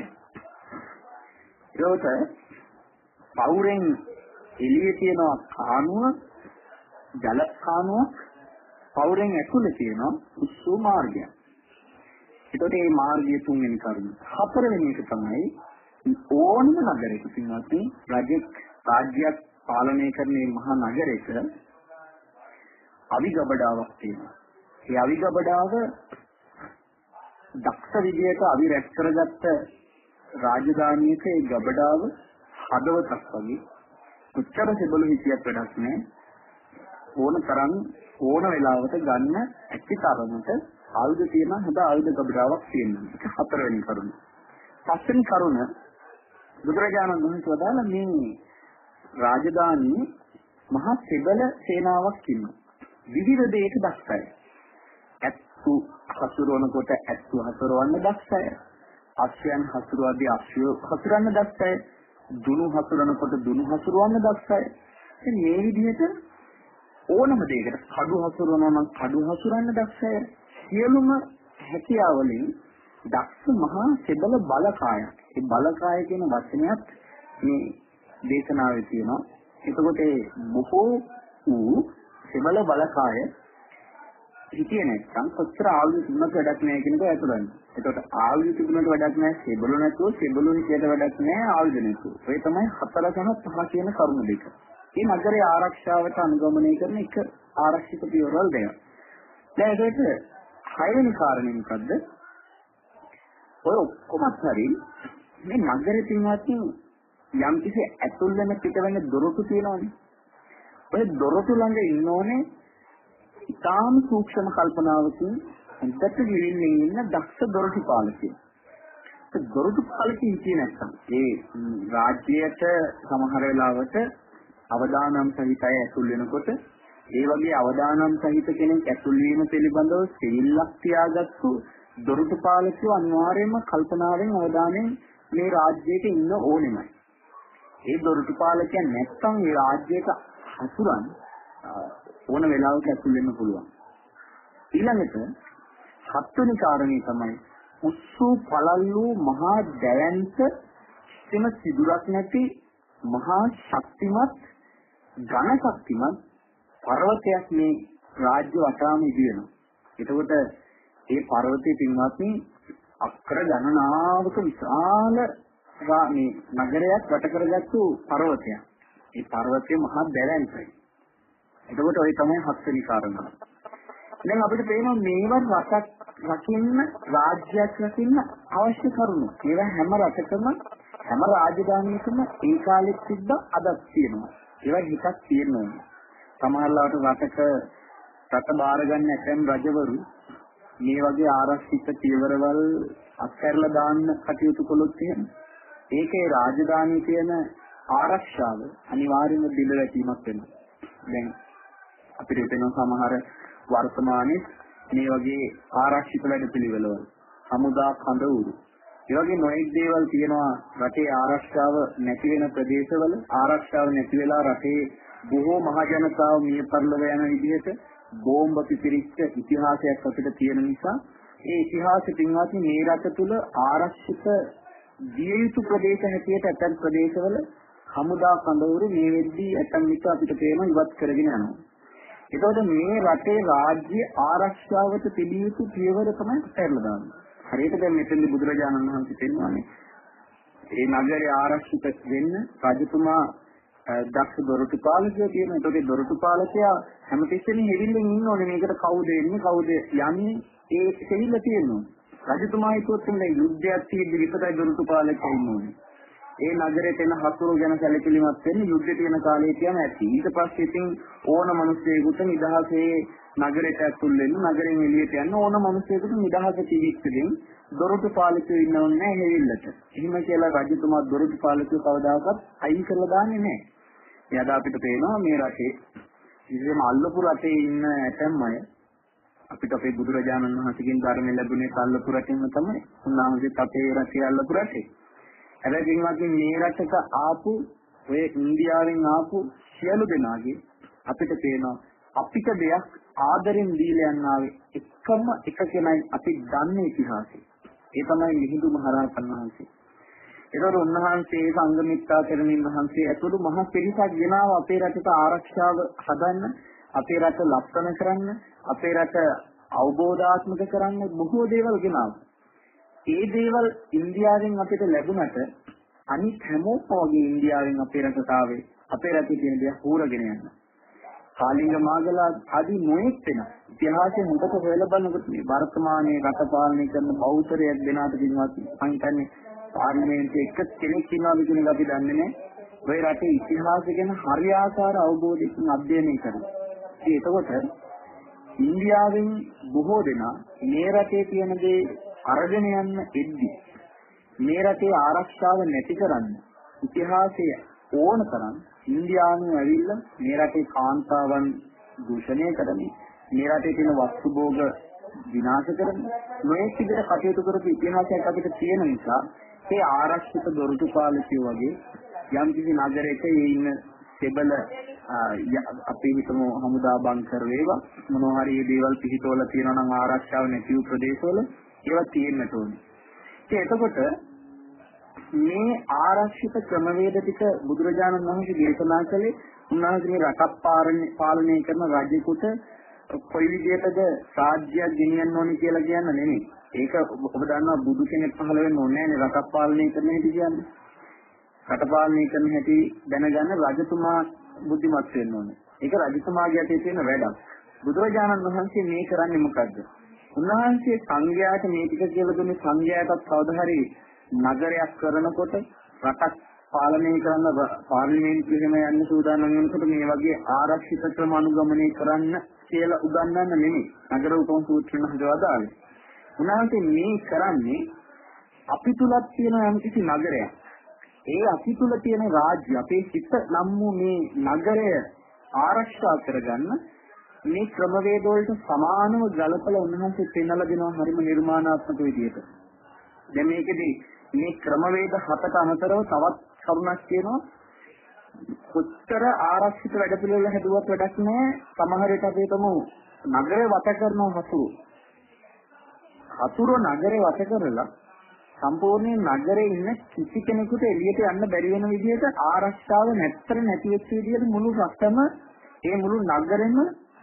ඒකට පෞරෙන් එළියේ තියෙන කාණුව ජල කාණුවක් පෞරෙන් ඇතුළේ තියෙන උස්සු මාර්ගයක්. ඒකට මේ මාර්ගය තුන්වෙනි කරුණ. හතරවෙනි එක තමයි ඕනම නගරයක පින්වත්නි රාජ්‍යයක් පාලනය කරන මේ මහා නගරයක අවිගබඩාවක් තියෙනවා. ඒ අවිගබඩාව දක්ෂ විදියට අවි රැස් කරගත්ත රාජධානියක ඒ ගබඩාව හදවතක් වගේ උච්චර සෙබළු හිතියක් වැඩක් නෑ. ඕන තරම් ඕන වෙලාවට ගන්න ඇති තරමට ආයුධ තියෙන හොඳ ආයුධ ගබඩාවක් තියෙනවා. ඒක හතරවෙනි කරුණ. පස්වෙනි කරුණ බුදුරජාණන් වහන්සේ වදාළ මේ රාජධානී මහා සෙබළ සේනාවක් ඉන්නවා. විවිධ දෙයක දක්ෂයි. ඇත්තු හසුරවනකොට ඇත්තු හසුරවන්න දක්ෂයි. අශ්වයන් හසුරුවාදී අශ්වය හසුරවන්න දක්ෂයි. දුනු හසුරනකොට දුනු හසුරවන්න දක්ෂයි. ඉතින් මේ විදිහට ඕනම දෙයකට කඩු හසුරවනවා නම් කඩු හසුරන්න දක්ෂයි. සියලුම හැකියාවලින් දක්ෂ මහා සෙබළ බලකාය. ඒ බලකාය කියන වචනයත් මේ දේශනාවේ තියෙනවා. එතකොට බොහෝ වූ සෙබළ බලකාය හිතියේ නැත්නම් කොච්චර ආයුධ තිබුණත් වැඩක් නැහැ කියන එක අතුරන්නේ. එතකොට ආයුධ තිබුණට වැඩක් නැහැ, සෙබළු නැතුව සෙබළුන් කියලා වැඩක් නැහැ, ආයුධ නැතුව. ඒ තමයි 4 සහ 5 කියන කරුණු දෙක. මේ නගරයේ ආරක්ෂාවට අනුගමනය කරන එක ආරක්ෂිත පියවරවල දෙයක්. දැන් ඒකට 6 වෙනි කාරණේ මොකද්ද? ඔය ඔක්කොමත් හරි මේ නගරේ තින්වත් යම් කිසි ඇතුල් වෙන පිට වෙන දොරටු තියෙනවනේ. ඔය දොරටු ළඟ ඉන්න ඕනේ ඉතාම සූක්ෂම කල්පනාවකින් හොඳට ගිරින්නේ ඉන්න දක්ෂ දොරටු පාලකයෙක්. ඒ දොරටු පාලකයෙක් කියන නැත්නම් ඒ රාජ්‍යයට සමහර වෙලාවට අවදානම් සහිතය ඇතුල් වෙනකොට ඒ වගේ අවදානම් සහිත කෙනෙක් ඇතුල් වීම පිළිබඳව සිල්ලක් තියාගත්තු දොරටු පාලකයෝ අනිවාර්යයෙන්ම කල්පනාවෙන් අවධානයෙන් මේ රාජ්‍යයක ඉන්න ඕනෙමයි. ඒ දොරටු පාලකයන් නැත්නම් මේ රාජ්‍යයට හසුරන් ඕන වෙලාවක ඇතුල් වෙන්න පුළුවන්. ඊළඟට 7 වෙනි කාරණේ තමයි උස්සු පළල්ලු මහා දැවැන්ත සිම සිදුරක් නැති මහා ශක්තිමත් ඝන ශක්තිමත් පර්වතයක් මේ රාජ්‍ය වටාම ඉදිවෙනවා. එතකොට ඒ පර්වතයේ පින්වත්නි අක්කර ගණනාවක විශාල මේ නගරයක් වට කරගත්තු පර්වතයක්. ඒ පර්වතය මහා දැවැන්තයි. එතකොට ඔය තමයි 7 වෙනි කාරණා. දැන් අපිට පේනවා මේවා රකින්න රාජ්‍යයක් රකින්න අවශ්‍ය කරුණු. ඒවා හැම රටකම හැම රාජධානියකම ඒ කාලෙත් තිබ්බ අදත් තියෙනවා. ඒවා හිතක් තියෙනවා. සමහරවිට රටක රට බාර ගන්න ඇතැම් රජවරු මේ වගේ ආරක්ෂිත පියවරවල් අත්හැරලා දාන්න කටයුතු කළොත් එහෙම ඒකේ රාජධානිය කියන ආරක්ෂාව අනිවාර්යයෙන්ම බිඳ වැටීමක් වෙනවා. දැන් අපිට වෙන සමහර වර්තමානයේ මේ වගේ ආරක්ෂිත වැඩපිළිවෙළවල හමුදා කඳවුරු ඒ වගේ නොයෙක් දේවල් තියෙනවා රටේ ආරක්ෂාව නැති වෙන ප්‍රදේශවල ආරක්ෂාව නැති වෙලා රටේ බොහෝ මහ ජනතාව මිය පරලොව යන විදිහට බෝම්බ පිපිරිච්ච ඉතිහාසයක් අපිට තියෙන නිසා ඒ ඉතිහාසෙ පින්වත්නි මේ රට තුල ආරක්ෂිත දිය යුතු ප්‍රදේශ හැටියට ඇතන් ප්‍රදේශවල හමුදා කඳවුරු මේ වෙද්දී ඇතන් විට අපිට පේනවා ඉවත් කරගෙන යනවා. ඒකෝද මේ රටේ රාජ්‍ය ආරක්ෂාවට තිබිය යුතු පියවර තමයි පෙරලා දාන්නේ. හරියට දැන් මෙතනදී බුදුරජාණන් වහන්සේ පෙන්වන්නේ ඒ නගරය ආරක්ෂිත වෙන්න රජතුමා දක්ෂ දොරටු පාලකයෝ තියෙනවා. ඒකේ දොරටු පාලකයා හැමතිස්සෙම හෙවිල්ලෙන් ඉන්න ඕනේ මේකට කවුද එන්නේ කවුද යන්නේ ඒ දෙහිල්ල තියෙනවා. රජතුමා හිතුවත් මේ යුද්ධයක් තියෙද්දි විතරයි දොරටු පාලකයා ඉන්න ඕනේ. ඒ නගරේ තියෙන හතුරු ගැන සැලකිලිමත් වෙන්නේ යුද්ධ තියෙන කාලේ කියන ඇති. ඊට පස්සේ ඉතින් ඕන මිනිස්සෙකුට නිදහසේ නගරයට ඇතුල් වෙන්න නගරෙන් එළියට යන්න ඕන මිනිස්සෙකුට නිදහස තිබිච්චින් දොරටු පාලකයෝ ඉන්නවන්නේ නැහැ හෙවිල්ලට. එහෙම කියලා රජතුමා දොරටු පාලකයෝ කවදාකවත් අයින් කරලා දාන්නේ නැහැ. එයාද අපිට පේනවා මේ රටේ ඉතින් අල්ලපු රටේ ඉන්න ඇතැම් අය අපිට අපේ බුදුරජාණන් වහන්සේගෙන් ධර්ම ලැබුණේ අල්ලපු රටින්ම තමයි. උන්වහන්සේත් අපේ රටේ අල්ලපු රටේ. හැබැයි පින්වත්නි මේ රටට ආපු ඔය ඉන්දියාවෙන් ආපු සියලු දෙනාගේ අපිට පේනවා අපිට දෙයක් ආදරෙන් දීලා යන්නාවේ එකම එක කෙනයි අපි දන්නේ ඉතිහාසය. ඒ තමයි මිහිඳු මහරහතන් වහන්සේ. ඒතර උන්වහන්සේ සංඝමිත්තා තෙරණින් වහන්සේ ඇතුළු මහා පිරිසක් ගෙනාව අපේ රටට ආරක්ෂාව හදන්න, අපේ රට ලස්සන කරන්න, අපේ රට අවබෝධාත්මක කරන්න බොහෝ දේවල් ගෙනාවා. ඒ දේවල් ඉන්දියාවෙන් අපිට ලැබුණට අනිත් හැමෝම වගේ ඉන්දියාවෙන් අපේ රටට ආවේ අපේ රටේ තියෙන දේ හොරගෙන යන්න. කාලිංග මාගලා ආදී නොයෙක් වෙන ඉතිහාසයේ හොඳට හොයලා බලනකොට මේ වර්තමානයේ රට පාලනය කරන බෞද්ධරයක් දෙනාට දිනවත් සංකල්පන්නේ පාර්ලිමේන්තුවේ එක කෙනෙක් ඉන්නවා කියන එක අපි දන්නේ නැහැ. ඔය රටේ ඉතිහාසය ගැන හරියාකාර අවබෝධයකින් අධ්‍යයනය කරනවා. ඒකකොට ඉන්දියාවෙන් බොහෝ දෙනා මේ රටේ තියෙන දේ අරගෙන යන්න එද්දි මේ රටේ ආරක්ෂාව නැති කරන්න ඉතිහාසයේ ඕන තරම් ඉන්දියානු ඇවිල්ලා මේ රටේ කාන්තාවන් දූෂණය කරමින් මේ රටේ තියෙන වස්තු භෝග විනාශ කරමින් මේක විදිහට කටයුතු කරපු ඉතිහාසයක් අපිට තියෙන නිසා ඒ ආරක්ෂිත දොරටු පාලකයෝ වගේ යම් කිසි නගරයක ඉන්න සෙබල අපි හිතමු හමුදා බංකර් වේවා මොනවා හරි මේ දේවල් පිහිටවල තියෙනවා නම් ආරක්ෂාව නැති වූ ප්‍රදේශවල ඒවා තියෙන්නට ඕනේ. එතකොට මේ ආරක්ෂිත ක්‍රමවේද ටික බුදුරජාණන් වහන්සේ දේශනා කළේ උන්වහන්සේ රටක් පාලනය කරන රජෙකුට කොයි විදිහටද රාජ්‍යයක් ගෙනියන්න ඕනේ කියලා කියන්න නෙමෙයි. ඒක ඔබ දන්නවා බුදු කෙනෙක් පහළ වෙන්න ඕනේ නැහැ නේ රටක් පාලනය කරන හැටි කියන්නේ. රට පාලනය කරන හැටි දැනගන්න රජතුමා බුද්ධිමත් වෙන්න ඕනේ. ඒක රජතුමාගේ අතේ තියෙන වැඩක්. බුදුරජාණන් වහන්සේ මේ කරන්නේ මොකද්ද? උන්වහන්සේ සංඝයාට මේ ටික කියලා දුන්නේ සංඝයාටත් කවදා හරි නගරයක් කරනකොට රටක් පාලනය කරන පාර්ලිමේන්තුවෙම යන්න සූදානම් වෙනකොට මේ වගේ ආරක්ෂිත ක්‍රම අනුගමනය කරන්න කියලා උගන්වන්න නෙමෙයි. නගර උපම සූත්‍රයෙන් හදවදාලේ. උන්වහන්සේ මේ කරන්නේ අපි තුලත් තියෙන යම්කිසි නගරයක්. ඒ අපි තුල තියෙන රාජ්‍ය අපේ සිත නම් වූ මේ නගරය ආරක්ෂා කරගන්න මේ ක්‍රමවේද වලට සමානව ගලපලා උන්වහන්සේ පෙන්වලා දෙනවා හරිම නිර්මාණාත්මක විදිහට. දැන් මේකෙදි මේ ක්‍රමවේද හතට අමතරව තවත් කරුණක් තියෙනවා. කොච්චර ආරක්ෂිත වැඩපිළිවෙල හැදුවත් වැඩක් නැහැ. සමහර විට අපි තමු නගරේ වට කරන හතුරු නගරේ වට කරලා සම්පූර්ණ නගරේ ඉන්න කිසි කෙනෙකුට එළියට යන්න බැරි වෙන විදිහට ආරක්ෂාව නැත්තර නැති වෙච්ච විදිහට මුළු රටම ඒ මුළු නගරෙම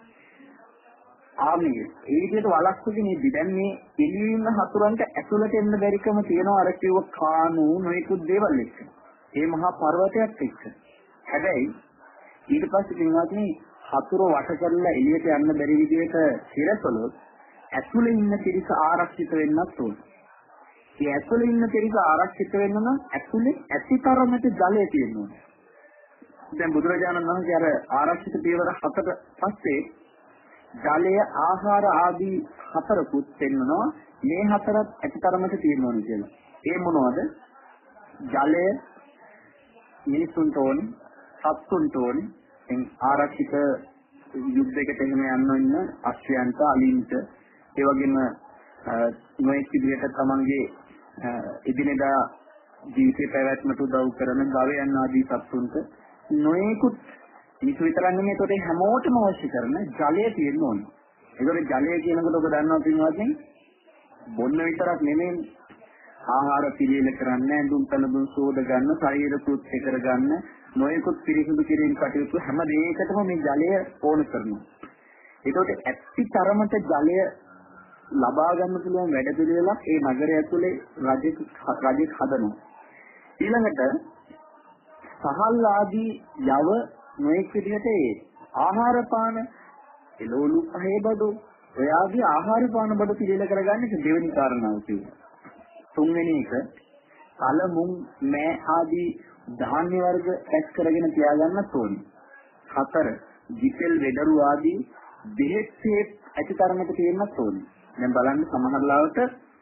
ආමිය. ඒ විදිහට වළක්වගෙන ඉඳි දැන් මේ එළියේ ඉන්න හතුරන්ට ඇතුළට එන්න බැරිකම තියෙනවා අර කිව්ව කානූන් නොයෙකුත් දේවල් එක්ක. ඒ මහා පර්වතයක් එක්ක. හැබැයි ඊට පස්සේ කිව්වානේ හතුරු වට කරලා එළියට යන්න බැරි විදිහට හිරසලොත් ඇතුළේ ඉන්න පිරිස ආරක්ෂිත වෙන්නත් ඕනේ. ඒ ඇතුළේ ඉන්න පිරිස ආරක්ෂිත වෙන්න නම් ඇතුළේ ඇතිතරමට ජලය තියෙන්න ඕනේ. දැන් බුදුරජාණන් වහන්සේ අර ආරක්ෂිත පියවර 7ට පස්සේ ජලය ආහාර ආදී හතරකුත් පෙන්වනවා. මේ හතරත් ඇතිතරමට තියෙන්න ඕනේ කියලා. ඒ මොනවද? ජලය මිනිසුන්ට ඕනේ, සත්තුන්ට ඕනේ. එන් ආරක්ෂිත යුද්ධයකට එහෙම යන්න ඉන්න අශ්වයන්ට, අලින්ට, ඒ වගේම නොයෙක් විදිහට තමන්ගේ එදිනෙදා ජීවිතේ පැවැත්මට උදව් කරන ගවයන් ආදී සත්තුන්ට නොයෙකුත් මිනිස්සු විතරක් නෙමෙයි ඒකට හැමෝටම අවශ්‍ය කරන ජලය තියෙන්න ඕනේ. ඒකට ජලය කියනකොට ඔබ දන්නවා පින්වත්නි බොන්න විතරක් නෙමෙයි ආහාර පිළියෙල කරන්න, ඇඳුම් පැළඳුම් සෝද ගන්න, ශරීර කෘත්‍ය කරගන්න, නොයෙකුත් පිරිසිදු කිරීම කටයුතු හැම දෙයකටම මේ ජලය ඕන කරනවා. ඒකට ඇත්ති තරමට ජලය ලබා ගන්න පුළුවන් වැඩ පිළිවෙලක් ඒ නගරය ඇතුලේ රජෙක් හදනවා. ඊළඟට සහල් ආදී යව නොඑක් විදිහට ආහාර පාන එළවලු පහේ බඩු ඔයාගේ ආහාර පාන බඩු පිළිල කරගන්න එක දෙවෙනි කාරණාව කියනවා. තුන්වෙනි එක කල මුං මෑ ආදී ධාන්‍ය වර්ග ඇස් කරගෙන තියාගන්නත් ඕනේ. හතර ජිතෙල් වෙඩරු ආදී බෙහෙත් ඇතිතරමට තියෙන්නත් ඕනේ. දැන් බලන්න සමහර ලාවට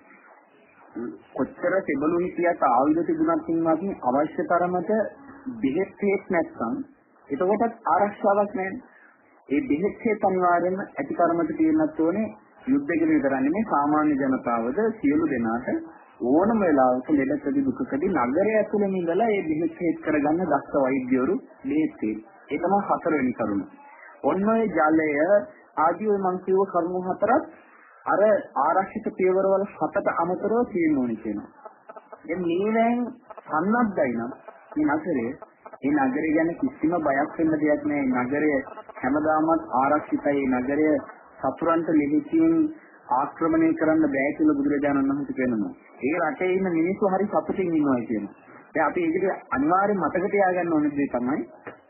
කොච්චර තෙබළු හිටියට ආයුධ තිබුණත් ඉන්නවත් අවශ්‍ය තරමට බෙහෙත් නැත්නම් එතකොටත් ආරක්ෂාවක් නැහැ. ඒ බෙහෙත් අනිවාර්යයෙන්ම ඇතිතරමට තියෙන්නත් ඕනේ. යුද්ධයක විතරක් නෙමෙයි සාමාන්‍ය ජනතාවද සියලු දෙනාට ඕනම වෙලාවක ලෙඩකදී දුකකදී නගරය ඇතුළේ ඉඳලා ඒ බෙහෙත් කරගන්න දක්ෂ වෛද්‍යවරු බෙහෙත් ඒ තමයි හතරවෙනි කරුණ. ඔන්න ඔය ජලය ආදී ඔය මං කියව කරුණු හතරක් අර ආරක්ෂිත පියවරවල 7ට අමතරව තියෙන්න ඕනේ කියනවා. දැන් මේවෙන් සම්නද්දයි නම් මේ නගරය ගැන කිසිම බයක් වෙන්න දෙයක් නැහැ. නගරය හැමදාමත් ආරක්ෂිතයි. නගරය සතුරන්ට ලෙහිසින් ආක්‍රමණය කරන්න බෑ කියලා බුදුරජාණන් වහන්සේ කියනවා. ඒ රටේ ඉන්න මිනිස්සු හරි සතුටින් ඉන්නවා කියනවා. දැන් අපි ඒකට අනිවාර්යෙන් මතක තියාගන්න ඕනේ දේ තමයි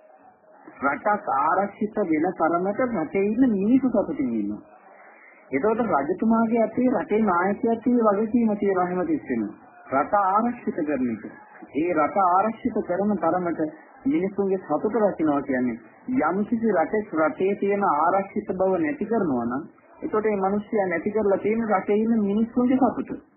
රටක් ආරක්ෂිත වෙන තරමට රටේ ඉන්න මිනිස්සු සතුටින් ඉන්නවා. එතකොට රජතුමාගේ අතේ රටේ නායකයාගේ වගකීම තියෙනවා හැම තිස්සෙම. රට ආරක්ෂිත කරන එක. ඒ රට ආරක්ෂිත කරන තරමට මිනිසුන්ගේ සතුට රැකිනවා කියන්නේ යම්කිසි රටේ තියෙන ආරක්ෂිත බව නැති කරනවා නම් එතකොට මේ මිනිස්සයා නැති කරලා තියෙන රටේ ඉන්න මිනිස්සුන්ගේ සතුට.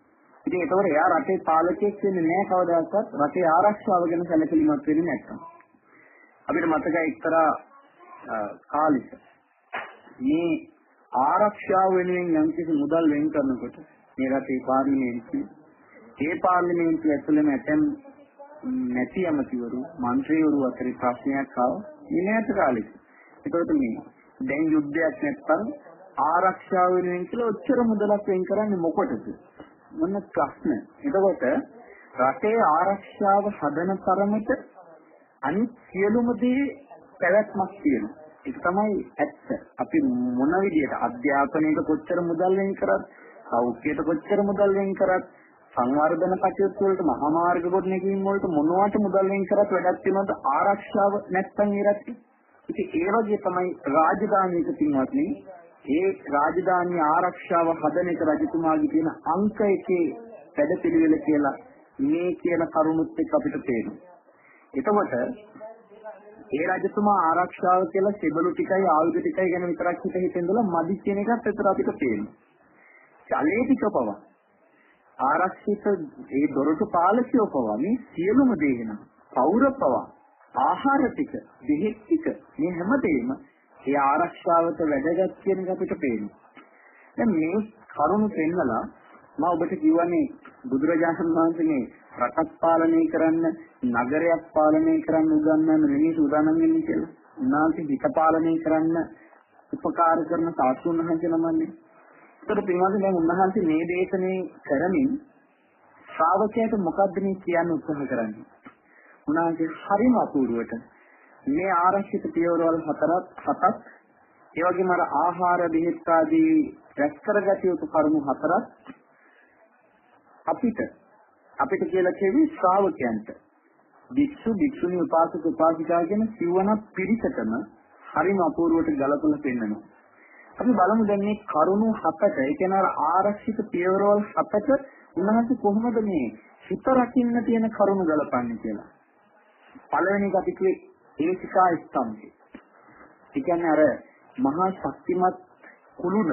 ඉතින් ඒතකොට එයා රටේ පාලකයෙක් වෙන්නේ නැහැ කවදාකවත් රටේ ආරක්ෂාව ගැන සැලකිලිමත් වෙන්නේ නැත්නම්. අපිට මතකයි එක්තරා කාලෙක මේ ආරක්ෂාව වෙනුවෙන් යම්කිසි මුදල් වෙන් කරනකොට මේ රටේ පාර්ලිමේන්තුව ඇතුළේම ඇතැම් නැති ඇමතිවරු മന്ത്രിවරු අතරේ ප්‍රශ්නයක් ආවා මේ ඈත කාලෙක. ඒකට මේ දැන් යුද්ධයක් නැත්නම් ආරක්ෂාව වෙනුවෙන් කියලා ඔච්චර මුදලක් වෙන් කරන්නේ මොකටද? මොන ප්‍රශ්න? එතකොට රටේ ආරක්ෂාව හදන තරමට අනිත් සියලුම දේ පැවැත්මක් තියෙනවා. ඒක තමයි ඇත්ත. අපි මොන විදියට අධ්‍යාපනයට කොච්චර මුදල් වෙන් කරත්, සෞඛ්‍යයට කොච්චර මුදල් වෙන් කරත්, සංවර්ධන කටයුතු වලට මහා මාර්ග ගොඩනැගීම් වලට මොනවට මුදල් වෙන් කරත් වැඩක් තියෙනවද ආරක්ෂාව නැත්නම් ඒ රටේ? ඉතින් ඒ වගේ තමයි රාජධානියක පින්වත්නි ඒ රාජධානී ආරක්ෂාව හදන එක රජතුමාගේ තියෙන අංක එකේ වැඩපිළිවෙල කියලා මේ කියන කරුණුත් එක්ක අපිට තේරෙනවා. එතකොට ඒ රජතුමා ආරක්ෂාව කියලා සෙබළු ටිකයි ආයුධ ටිකයි ගැන විතරක් හිතෙන්දලා මදි කියන එකත් එතන අපිට තේරෙනවා. චලේ ටික පවා ආරක්ෂිත ඒ දොරටු පාලකයෝ පවා මේ සියලුම දේ වෙනවා. පෞර පවා ආහාර ටික, දෙහෙත් ටික මේ හැමදේම ඒ ආරක්ෂාවට වැදගත් කියන එක අපිට පේනවා. දැන් මේ කරුණු පෙන්නලා මම ඔබට කියවනේ බුදුරජාණන් වහන්සේගේ රටක් පාලනය කරන්න, නගරයක් පාලනය කරන්න උගන්වන්න මිනිස්සු උදානම් වෙන්නේ කියලා. උන්වහන්සේ හිත පාලනය කරන්න උපකාර කරන සාස්තුන් වහන්සේ නමන්නේ. ඒතර පින්වත්නි දැන් උන්වහන්සේ මේ දේශනේ කරමින් ශ්‍රාවකයාට මොකද්ද මේ කියන්න උත්සාහ කරන්නේ? උන්වහන්සේ හරිම අපූර්වට මේ ආරක්ෂිත පියවරවල හතක් ඒ වගේම අර ආහාර බෙහෙත් ආදී රැස් කරගatiya යුතු කරුණු හතරක් අපිට කියලා කියවි ශ්‍රාවකයන්ට භික්ෂු භික්ෂුණී උපාසක උපාසිකා කියන සිවණ පිරිසටම හරිම අපූර්වට ගලපලා පෙන්නනවා. අපි බලමු දැන් මේ කරුණු හතට ඒ කියන්නේ අර ආරක්ෂිත පියවරවල හතට උන්වහන්සේ කොහොමද මේ හිත රකින්න තියෙන කරුණු ගලපන්නේ කියලා. පළවෙනි එක අපි කිව්වේ ඒකිකා ස්තම්භය. ඒ කියන්නේ අර මහා ශක්තිමත් කුළුණ.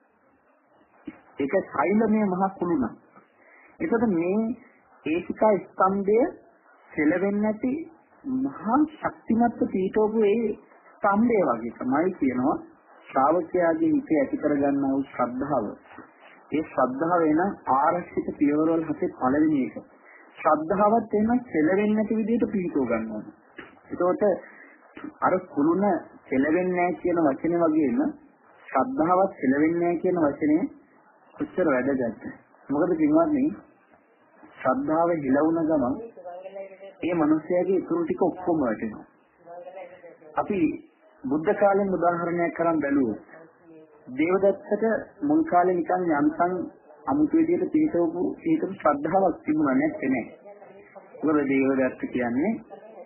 ඒක ශෛලමය මහා කුළුණ. ඒකට මේ ඒකිකා ස්තම්භය සෙලවෙන්නේ නැති මහා ශක්තිමත් පීඨෝපු ඒ ස්තම්භය වගේ තමයි කියනවා ශ්‍රාවකයාගේ හිතේ ඇති කරගන්නා වූ ශ්‍රද්ධාව. ඒ ශ්‍රද්ධාව වෙන ආරක්ෂිත පියවරවල හතේ පළවෙනි එක. ශ්‍රද්ධාවත් එන සෙලවෙන්නේ නැති විදිහට පීඨෝ ගන්නවා. ඒකට අර කුළුණ සෙලවෙන්නේ නැහැ කියන වචනේ වගේම ශ්‍රද්ධාවත් සෙලවෙන්නේ නැහැ කියන වචනේ කොච්චර වැදගත්ද? මොකද පින්වත්නි ශ්‍රද්ධාව හිලවුන ගමන් ඒ මිනිස්යාගේ ඉතුරු ටික ඔක්කොම වැටෙනවා. අපි බුද්ධ කාලෙන් උදාහරණයක් කරන් බැලුවොත් දේවදත්තට මුල් කාලේ නිකන් යන්තම් අමුතු විදියට පිටවපු ශ්‍රද්ධාවක් තිබුණා නැත්නේ. මොකද දේවදත්ත කියන්නේ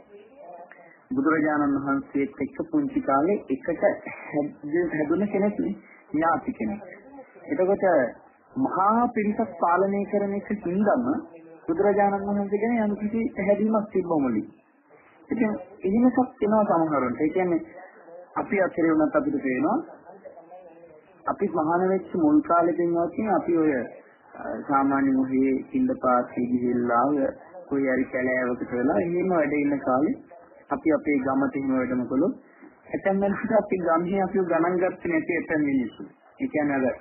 බුදුරජාණන් වහන්සේත් එක්ක පුංචි කාලේ එකට හැදුන කෙනෙක් නේ, ඥාති කෙනෙක්. එතකොට මහා පිරිසක් පාලනය කරන එක හින්දාම බුදුරජාණන් වහන්සේ ගැන යම් කිසි පැහැදීමක් තිබ්බමලු. ඉතින් එහෙමසක් වෙනවා සමහරවිට. ඒ කියන්නේ අපි අතරේ වුණත් අපිට පේනවා අපි මහාන වෙච්ච මුල් කාලෙකින් වගේ අපි ඔය සාමාන්‍ය මොහේ කිඳපාති ගිහිල්ලා කොයි හරි කැලෑවකට වෙලා එහෙම වැඩ ඉන්න කාලේ අපි අපේ ගමට හිම වැඩම කළොත් ඇතැම් වෙලාවට අපි ගම්හේ අපිව ගණන් ගත්තේ නැති ඇතැම් මිනිස්සු. ඒ කියන්නේ අර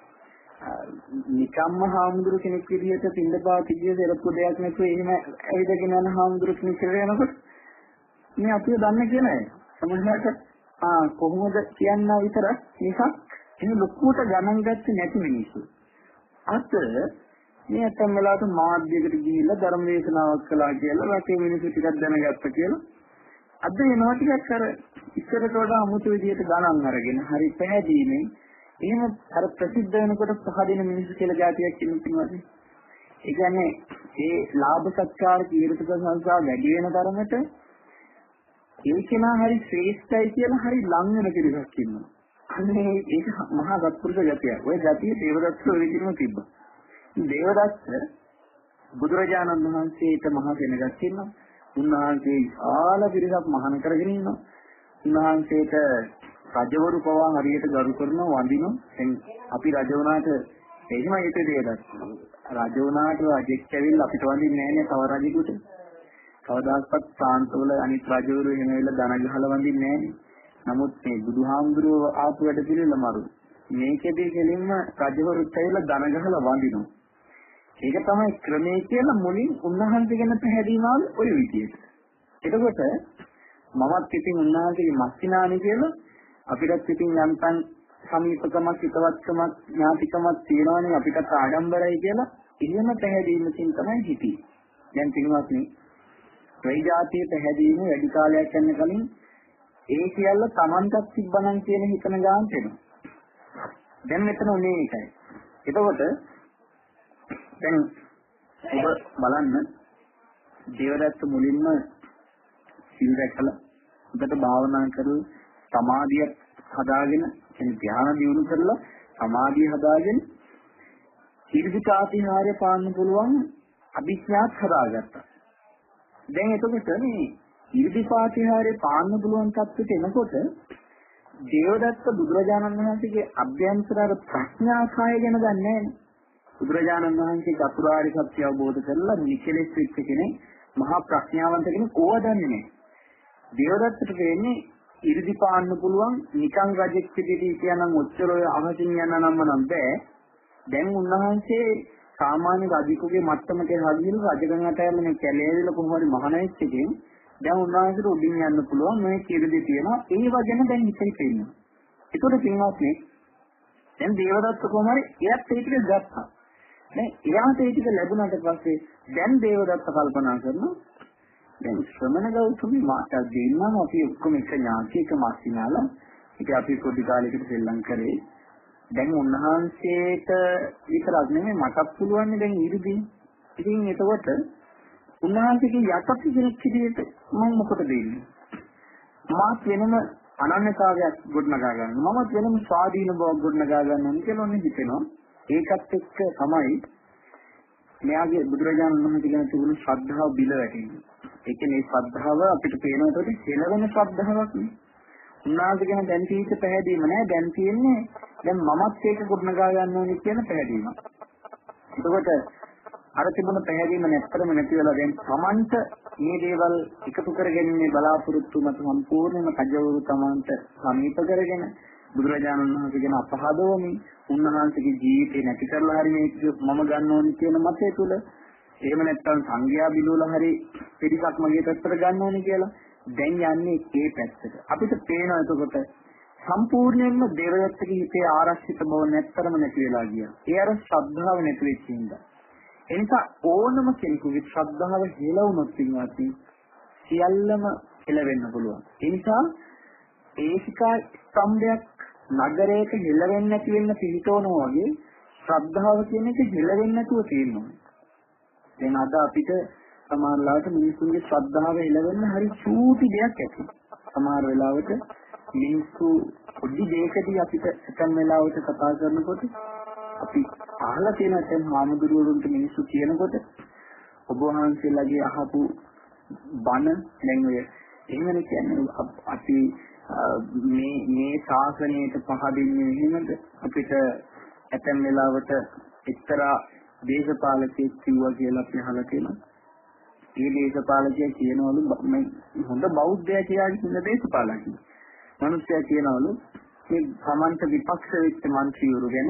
නිකම්ම හාමුදුරු කෙනෙක් විදිහට පින්දපාත කිය දෙරප්පු දෙයක් නැතුව එහෙම ඇවිදගෙන යන හාමුදුරු කෙනෙක් කියලා යනකොට මේ අපිව දන්නේ කියලා නෑ. සමහරවිට කොහොමද කියනවා විතරක් නිකක් එහෙම ලොකුට ගණන් ගත්තේ නැති මිනිස්සු. අත මේ ඇතැම් වෙලාවට මාධ්‍යයකට ගිහිල්ලා ධර්ම දේශනාවක් කළා කියලා රටේ මිනිස්සු ටිකක් දැනගත්තා කියලා අද එනවා ටිකක් අර ඉස්සරට වඩා අමුතු විදියට ගණන් අරගෙන හරි පැහැදීමෙන් එහෙම අර ප්‍රසිද්ධ වෙනකොට පහදින මිනිස්සු කියලා જાතියක් ඉන්නවා. ඒ කියන්නේ ඒ ලාභ සත්කාර කීර්ති ප්‍රශංසා වැඩි වෙන තරමට ඒ කෙනා හරි ශ්‍රේෂ්ඨයි කියලා හරි ලං වෙන කෙනෙක් ඉන්නවා. අනේ ඒක මහා සත්පුරුෂ ගතිය. ওই ගතිය දේවදත්ත ඔරිජිනල් තිබ්බා. දේවදත්ත බුදුරජාණන් වහන්සේට මහා කෙනෙක් ඉන්නවා. උන්වහන්සේ ආල පිරිසක් මහාන කරගෙන ඉන්නවා. උන්වහන්සේට රජවරු පවා හරියට ගරු කරනවා වඳිනවා. දැන් අපි රජ වුණාට ඒකම හිතේ දේවදත්ත. රජ වුණාට රජෙක් ඇවිල්ලා අපිට වඳින්නේ නැහැ නේ තව රජෙකුට. කවදාකවත් ප්‍රාන්තවල අනිත් රජවරු එහෙම වෙලා දන ගහලා වඳින්නේ නැහැ නේ. නමුත් මේ බුදුහාමුදුරුවෝ ආපු වැඩ පිළිවෙල මරු. මේකෙදී කෙලින්ම රජවරුත් ඇවිල්ලා දන ගහලා වඳිනවා. ඒක තමයි ක්‍රමයේ කියලා මුලින් උන්වහන්සේ ගැන පැහැදීමවල ඔය විදියට. එතකොට මමත් ඉතින් උන්වහන්සේගේ මස්සිනානි කියලා අපිටත් ඉතින් යන්තම් සමීපකමක් හිතවත්කමක් ඥාතිකමක් තියෙනවනේ අපිටත් ආඩම්බරයි කියලා එහෙම පැහැදීමකින් තමයි හිටියේ. දැන් පින්වත්නි ඔය જાතිය පැහැදීම වැඩි කාලයක් යන කලින් ඒ සියල්ල Tamanටත් තිබ්බනම් කියන හිතන ගානට එනවා. දැන් මෙතන උනේ ඒකයි. එතකොට දැන් ඔබ බලන්න දේවදත්ත මුලින්ම සිල් රැකලා උකට භාවනා කරලා සමාධිය හදාගෙන කියන්නේ ධ්‍යාන දියුණු කරලා සමාධිය හදාගෙන ඊර්ධිකාතිහාරය පාන්න පුළුවන් අභිඥාත් හදාගත්තා. දැන් එතකොට මේ ඊර්ධිකාතිහාරය පාන්න පුළුවන් තත්ත්වයට එනකොට දේවදත්ත බුදුරජාණන් වහන්සේගේ අභ්‍යන්තර ප්‍රඥාකාය ගැන දන්නේ නැහැ. බුදුරජාණන් වහන්සේ චතුරාර්ය සත්‍ය අවබෝධ කරලා නිකලෙස් වෙච්ච කෙනෙක් මහා ප්‍රඥාවන්ත කෙනෙක් ඕවා දන්නේ නැහැ. දේවදත්තට වෙන්නේ ඉරිදි පාන්න පුළුවන් නිකං රජෙක් විදිහට කියනනම් ඔච්චර ඔය අහසින් යන නම් බෑ. දැන් උන්වහන්සේ සාමාන්‍ය රජෙකුගේ මට්ටමට හරියට රජගණ අතෑරලා මේ කැලේවිල කොහොමද මහානයිස් එකෙන් දැන් උන්වහන්සේට උඩින් යන්න පුළුවන් මේ ඉරිදි තියෙනවා. ඒව ගැන දැන් හිතේ තියෙනවා. ඒකට පින්වත්නි දැන් දේවදත්ත කොහොමද එයත් ඒක ගත්තා. දැන් එයාට ඒක ලැබුණාට පස්සේ දැන් දේවදත්ත කල්පනා කරනවා දැන් ශ්‍රමණ ගෞතමී මාතා දෙන්නම අපි ඔක්කොම එක ඥාතික මාසිනාලා ඒක අපි පොඩි කාලෙකට සෙල්ලම් කරේ දැන් උන්වහන්සේට විතරක් නෙමෙයි මටත් පුළුවන් දැන් ඉරිදී ඉතින් එතකොට උන්වහන්සේගේ යටත් කෙනෙක් විදිහට මම මොකටද දෙන්නේ මාත් වෙනම අනන්‍යතාවයක් ගොඩනගා ගන්න මමත් වෙනම ස්වාධීන බවක් ගොඩනගා ගන්න කියලා මම හිතෙනවා ඒකත් එක්ක තමයි මෙයාගේ බුදුරජාණන් වහන්සේ ගැන තිබුණු ශ්‍රද්ධාව බිල වැටෙන්නේ. ඒ කියන්නේ ශ්‍රද්ධාව අපිට පේනකොට කෙලවෙන ශ්‍රද්ධාවක් නේ. උන්වහන්සේ ගැන දැන් තීච්ච පැහැදීම නෑ. දැන් තියෙන්නේ දැන් මමත් ඒක ගොඩනගා ගන්න ඕනේ කියන පැහැදීම. එතකොට අර තිබුණ පැහැදීම නැත්තරම නැති වෙලා දැන් Tamanට මේ දේවල් එකතු කරගන්නේ බලාපොරොත්තු මත සම්පූර්ණයෙන්ම කජවරු Tamanට සමීප කරගෙන බුදුරජාණන් වහන්සේ ගැන අපහදවමින් උන්වහන්සේගේ ජීවිතේ නැති කරලා හරි මේක මම ගන්න ඕනේ කියන මතය තුල එහෙම නැත්නම් සංඝයා බිලවලා හරි පිරිසක් මගේ පැත්තට ගන්න ඕනේ කියලා දැන් යන්නේ ඒ පැත්තට අපිට පේනවා එතකොට සම්පූර්ණයෙන්ම දේවදත්තගේ හිතේ ආරක්ෂිත බව නැත්තරම නැති වෙලා ගියා. ඒ අර ශ්‍රද්ධාව නැති වෙච්ච හින්දා. ඒ නිසා ඕනම කෙනෙකුගේ ශ්‍රද්ධාව හෙලවුනොත් ඉන්නවාදී සියල්ලම හෙලවෙන්න පුළුවන්. ඒ නිසා ඒසිකා ස්තම්භයක් නගරයක හෙලවෙන්නේ නැති වෙන්න පිළිතෝනවා වගේ ශ්‍රද්ධාව කියන එක හෙලවෙන්නේ නැතුව තියෙනවා. දැන් අද අපිට සමහරවිට මිනිස්සුන්ගේ ශ්‍රද්ධාව හෙලවෙන්න හරි චූටි දෙයක් ඇති. සමහර වෙලාවට මිනිස්සු පොඩි දෙයකදී අපිට එකම වෙලාවට කතා කරනකොට අපි අහලා තියෙන දැන් හාමුදුරුවරුන්ට මිනිස්සු කියනකොට ඔබ වහන්සේලාගේ අහපු බණ දැන් ඔය එහෙමනේ කියන්නේ අපි මේ ශාසනයට පහදින්නේ එහෙමද අපිට ඇතැම් වෙලාවට එක්තරා දේශපාලකයෙක් කිව්වා කියලා අපි අහලා තියෙනවා. ඒ දේශපාලකයා කියනවලු මේ හොඳ බෞද්ධයා කියලා කියන දේශපාලකයා. මිනිස්සයා කියනවලු මේ සමන්ත විපක්ෂ වෙච්ච മന്ത്രിවරු ගැන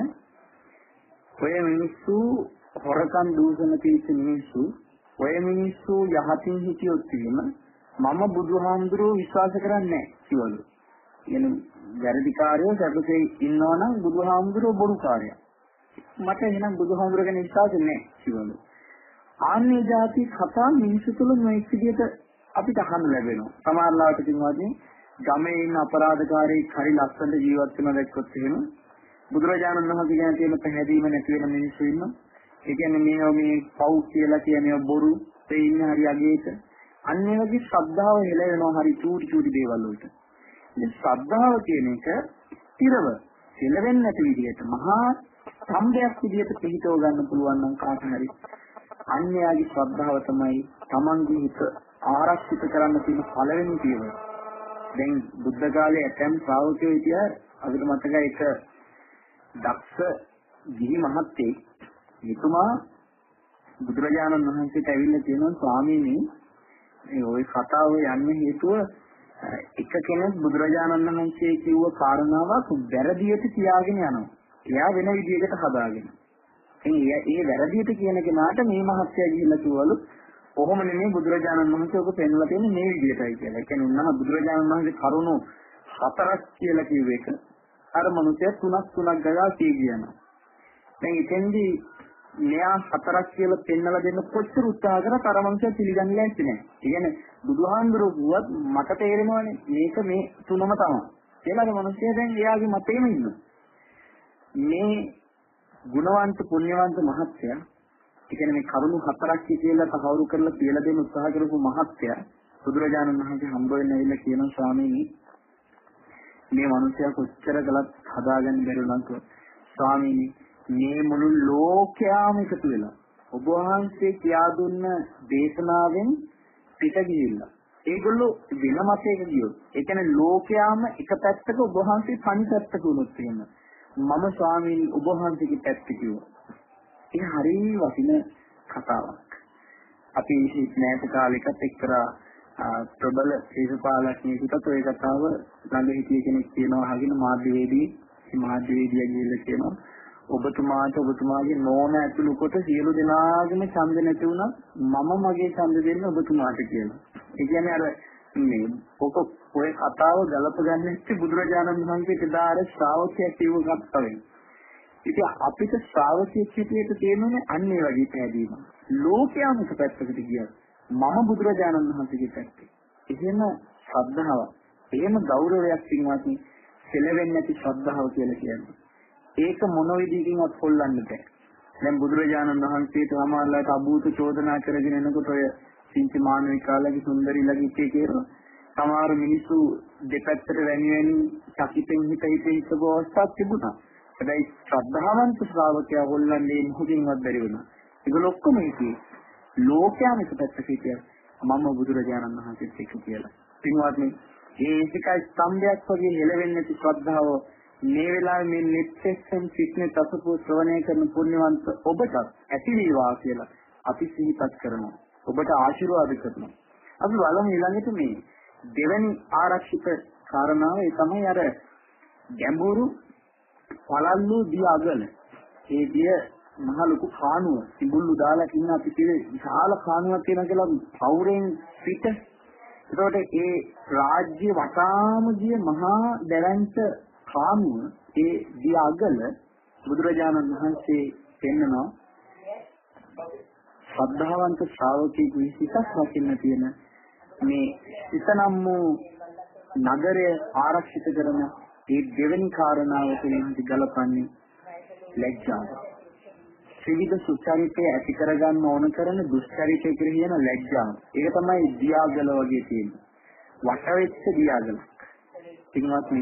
ඔය මිනිස්සු හොරකම් දූෂණ පිළිච්ච මිනිස්සු ඔය මිනිස්සු යහතින් හිටියොත් මම බුදුහාමුදුරුවෝ විශ්වාස කරන්නේ නැහැ කිවලු. එනම් වැරදිකාරයෝ සැපසේ ඉන්නවනම් බුදුහාමුදුරුවෝ බොරුකාරයා. මට එහෙනම් බුදුහාමුදුරුවෝ ගැන විශ්වාස නැහැ කිවලු. ආන්නේ જાති කතා මිනිස්සු තුළ මේ විදිහට අපිට අහන්න ලැබෙනවා. සමහරවිට කිව්වාදී ගමේ ඉන්න අපරාධකාරයෙක් හරි ලස්සනට ජීවත් වෙනවා දැක්කොත් එහෙම බුදුරජාණන් වහන්සේ ගැන තියෙන පැහැදීම නැති වෙන මිනිස්සු ඉන්නවා. ඒ කියන්නේ මේ පව් කියලා කියන්නේ බොරු ඒ ඉන්න හරි අගේට අන්නේ වගේ ශ්‍රද්ධාව හෙලවෙනවා හරි චූටි දේවල් වලට. මේ ශ්‍රද්ධාව කියන එක ස්ථිරව හෙලවෙන්නේ නැති විදිහට මහා සම්බයක් විදිහට පිළිතව ගන්න පුළුවන් නම් කාට හරි අන්‍යයාගේ ශ්‍රද්ධාව තමයි Tamanගේ හිත ආරක්ෂිත කරන්න තියෙන පළවෙනි පියවර. දැන් බුද්ධ කාලයේ ඇතැම් ශ්‍රාවකයෝ හිටියා අපිට මතකයි එක දක්ෂ ගිහි මහත්තයෙක් එතුමා බුදුරජාණන් වහන්සේට ඇවිල්ලා කියනවා ස්වාමීනි මේ ওই කතාව යන්න හේතුව එක කෙනෙක් බුදුරජාණන් වහන්සේ කිව්ව කාරණාවක් වැරදියට කියාගෙන යනවා. එයා වෙන විදිහකට හදාගෙන. ඒ වැරදියට කියන කෙනාට මේ මහත්තයා ගිහිල්ලා කිව්වලු කොහොම නෙමෙයි බුදුරජාණන් වහන්සේ ඔබ පෙන්වලා තියෙන්නේ මේ විදිහටයි කියලා. ඒ කියන්නේ උන්වහන්සේ බුදුරජාණන් වහන්සේ කරුණු 4ක් කියලා කිව්ව එක. අර මනුස්සයා 3ක් ගලා කියනවා. දැන් ඉතින්දී මෙයා 4ක් කියලා පෙන්වලා දෙන්න කොච්චර උත්සාහ කරත් අර මනුස්සයා පිළිගන්නේ නැහැ. ඒ කියන්නේ බුදුහාඳුරුවත් මට තේරෙනවානේ මේක මේ 3ම තමයි. කියලා අර මනුස්සයා දැන් එයාගේ මතේම ඉන්නවා. මේ ගුණවන්ත පුණ්‍යවන්ත මහත්තයා ඒ කියන්නේ මේ කරුණු 4ක් කියලා තහවුරු කරලා කියලා දෙන්න උත්සාහ කරපු මහත්තයා බුදුරජාණන් වහන්සේ හම්බ වෙන්න ඇවිල්ලා කියනවා ස්වාමීනි මේ මිනිසයා කොච්චර ගලත් හදාගන්න බැරි නම් ස්වාමීනි මේ මුළු ලෝකයාම එකතු වෙලා ඔබ වහන්සේ කියා දුන්න දේශනාවෙන් පිට ගිහිල්ලා ඒගොල්ලෝ වෙන මතයක ගියොත් ඒ කියන්නේ ලෝකයාම එක පැත්තක ඔබ වහන්සේ පණිපැත්තක වුණොත් එහෙම මම ස්වාමීනි ඔබ වහන්සේගේ පැත්ත කිව්වා. ඒක හරිය වටින කතාවක්. අපි නැත කාලෙකත් එක්තරා ප්‍රබල දේශපාලකයෙකුට ඔය කතාව ළඟ හිටිය කෙනෙක් කියනවා අහගෙන මාධ්‍යවේදී ගිහිල්ලා කියනවා ඔබතුමාගේ නෝන ඇතුළු කොට සියලු දෙනාගේම ඡන්ද නැති වුණා මම මගේ ඡන්ද දෙන්න ඔබතුමාට කියලා. ඒ කියන්නේ අර මේ ඔය කතාව ගලප ගන්න ඉස්සේ බුදුරජාණන් වහන්සේට දාර ශ්‍රාවකයෙක් කියව කතාවෙන්. ඉතින් අපිට ශ්‍රාවකයෙක් හිටියට තියෙනුනේ අන්න ඒ වගේ පැහැදීමක්. ලෝකයාම එක පැත්තකට ගියා. මම බුදුරජාණන් වහන්සේගේ පැත්තේ. එහෙම ශ්‍රද්ධාව, එහෙම ගෞරවයක් තියනවාටි සෙලවෙන්නේ නැති ශ්‍රද්ධාව කියලා කියන්නේ. ඒක මොන විදිහකින්වත් හොල්ලන්න බෑ. දැන් බුදුරජාණන් වහන්සේට සමාල්ලාට අභූත චෝදනා කරගෙන එනකොට ඔය සිංචි මානවිකාලගේ සුන්දරිලගේ කියලා සමහර මිනිස්සු දෙපැත්තට වැනි චකිතෙන් හිත අවස්ථාවක් තිබුණා. හැබැයි ශ්‍රද්ධාවන්ත ශ්‍රාවකයා හොල්ලන්නේ මොකකින්වත් බැරි වුණා. ඒක ඔක්කොම ඉති ලෝකයන් එක පැත්තක හිටියා මම බුදුරජාණන් වහන්සේත් එක්ක කියලා. පින්වත්නි, මේ ඒකයි ස්තම්භයක් වගේ හෙලවෙන්නේ නැති ශ්‍රද්ධාව මේ වෙලාවේ මේ නිත්‍යයෙන් සිටින තසපු ශ්‍රවණය කරන පුණ්‍යවන්ත ඔබට ඇති වේවා කියලා අපි සිහිපත් කරනවා. ඔබට ආශිර්වාද කරනවා. අපි බලමු ඊළඟට මේ දෙවැනි ආරක්ෂිත කාරණාව ඒ තමයි අර ගැඹුරු පළල්ලු දිය අගල. ඒ දිය මහ ලොකු කානුව සිඹුල්ලු දාලා ඉන්න අපි කියේ විශාල කානුවක් තියෙනවා කියලා පවුරෙන් පිට. ඒකට ඒ රාජ්‍ය වටාම ගිය මහා දැවැන්ත කානුව ඒ දිය අගල බුදුරජාණන් වහන්සේ පෙන්නනවා ශ්‍රද්ධාවන්ත ශ්‍රාවකෙකු විසිකක් වශයෙන් තියෙන මේ සිතනම් වූ නගරය ආරක්ෂිත කරන ඒ දෙවෙනි කාරණාව පිළිබඳව ගලපන්නේ ලැජ්ජාව. ත්‍රිවිධ සුචරිතය ඇති කරගන්න ඕන කරන දුෂ්චරිතය කියන ලැජ්ජාව. ඒක තමයි දියාගල වගේ තියෙන්නේ. වටවෙච්ච දියාගල. පින්වත්නි,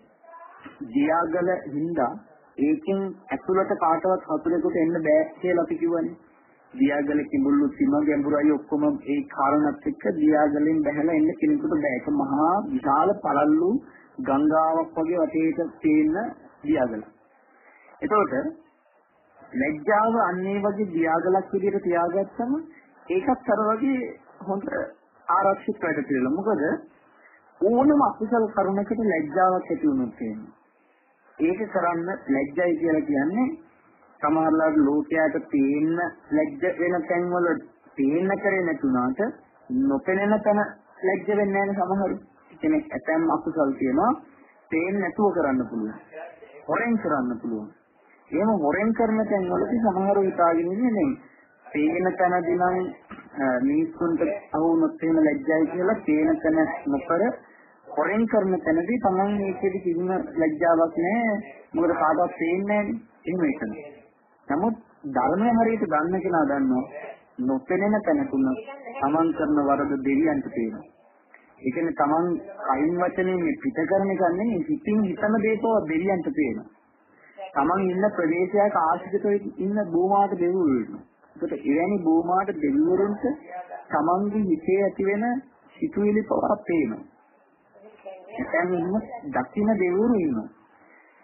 දියාගල හින්දා ඒකෙන් ඇතුළට කාටවත් හතුරෙකුට එන්න බෑ කියලා අපි කියවනේ. දියාගල කිඹුල්ලු සීම ගැඹුරයි ඔක්කොම ඒ කාරණාත් එක්ක දියාගලෙන් බහැලා එන්න කෙනෙකුට බෑ. ඒක මහා විශාල පළල්ලු ගංගාවක් වගේ වටේට තියෙන දියාගල. එතකොට ලැජ්ජාව අන්නේ වගේ දියාගලක් විදිහට තියාගත්තම ඒකත් අර වගේ හොඳ ආරක්ෂිත වැඩ පිළිවෙල. මොකද ඕනම අකුසල කරුණකට ලැජ්ජාවක් ඇති වුණොත් ඒක කරන්න ලැජ්ජයි කියලා කියන්නේ සමහරවිට ලෝකයට පේන්න ලැජ්ජ වෙන තැන්වල පේන්න කරේ නැතුණාට නොපෙනෙන තැන ලැජ්ජ වෙන්නේ නැහැ සමහරු. කෙනෙක් ඇතැම් අකුසල් කියනවා පේන්නේ නැතුව කරන්න පුළුවන්. හොරෙන් කරන්න පුළුවන්. එහෙම හොරෙන් කරන තැන්වලදී සමහරව හිතාගෙන ඉන්නේ නේ. පේන තැනදී නම් මිනිස්සුන්ට අහුනොත් එහෙම ලැජ්ජයි කියලා පේන තැන නොකර හොරෙන් කරන තැනදී තමන් මේකෙදි කිසිම ලැජ්ජාවක් නැහැ. මොකද කාටවත් පේන්නේ නැහැ. එහෙම හිතනවා. නමුත් ධර්මය හරියට ගන්න කෙනා දන්නවා නොපෙනෙන තැනකුණ තමන් කරන වරද දෙවියන්ට පේනවා. ඒ කියන්නේ තමන් කයින් වචනෙන් පිට කරන එක නෙමෙයි හිතින් හිතන දේකෝ දෙවියන්ට පේනවා. තමන් ඉන්න ප්‍රදේශයක ආශ්‍රිතව ඉන්න භූමාට දෙවිවරු වෙනවා. ඒකට එවැනි භූමාට දෙවිවරුන්ට තමන්ගේ හිතේ ඇති වෙන සිතුවිලි පවා පේනවා. එතන ඉන්න දකින්න දෙවිවරු ඉන්නවා.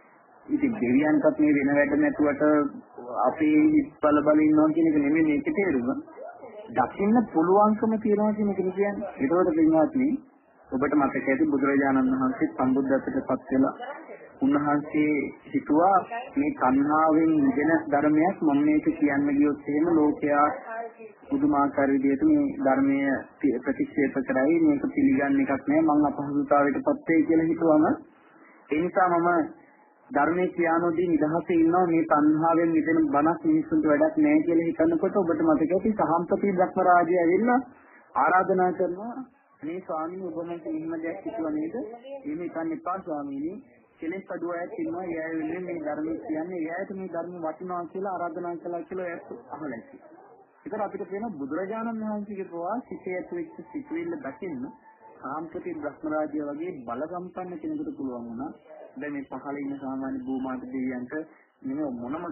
ඉතින් දෙවියන්ටත් මේ වෙන වැඩ නැතුවට අපේ බල ඉන්නවා කියන එක නෙමෙයි මේකේ තේරුම. දකින්න පුළුවන්කම තියනවා කියන එක කියන්නේ. ඒකවල පින්වත්නි ඔබට මතක ඇති බුදුරජාණන් වහන්සේ සම්බුද්ධත්වයට පත් වෙලා උන්වහන්සේ හිතුවා මේ තණ්හාවෙන් නිදෙන ධර්මයක් මම මේක කියන්න ගියොත් එහෙම ලෝකයා පුදුමාකාර විදිහට මේ ධර්මය ප්‍රතික්ෂේප කරයි මේක පිළිගන්න එකක් නෑ මම අපහසුතාවයටපත් වෙයි කියලා හිතුවම ඒ නිසා මම ධර්මයේ කියනෝදී නිදහසේ ඉන්නවා මේ තණ්හාවෙන් නිදෙන බණක් මිනිස්සුන්ට වැඩක් නෑ කියලා හිතනකොට ඔබට මතක ඇති සහම්පති බ්‍රහ්ම රාජය ඇවිල්ලා ආරාධනා කරනවා මේ ස්වාමීන් වහන්සේ ඉන්න දෙයක් හිතුවා නේද? එහෙම හිතන්න එපා ස්වාමීනි. කෙලෙස් අඩුවයක් ඉන්නවා. ඒ අය වෙනුවෙන් මේ ධර්මයේ කියන්නේ ඒ අයට මේ ධර්ම වටිනවා කියලා ආරාධනා කළා කියලා ඒත් අහලා ඉති. ඒතර අපිට කියන බුදුරජාණන් වහන්සේගේ ප්‍රවා සිතේ ඇතුළත සිතුවිල්ල දකින්න සාම්ප්‍රති බ්‍රහ්ම රාජ්‍ය වගේ බල සම්පන්න කෙනෙකුට පුළුවන් වුණා. දැන් මේ පහළ ඉන්න සාමාන්‍ය භූමාත දෙවියන්ට මොනම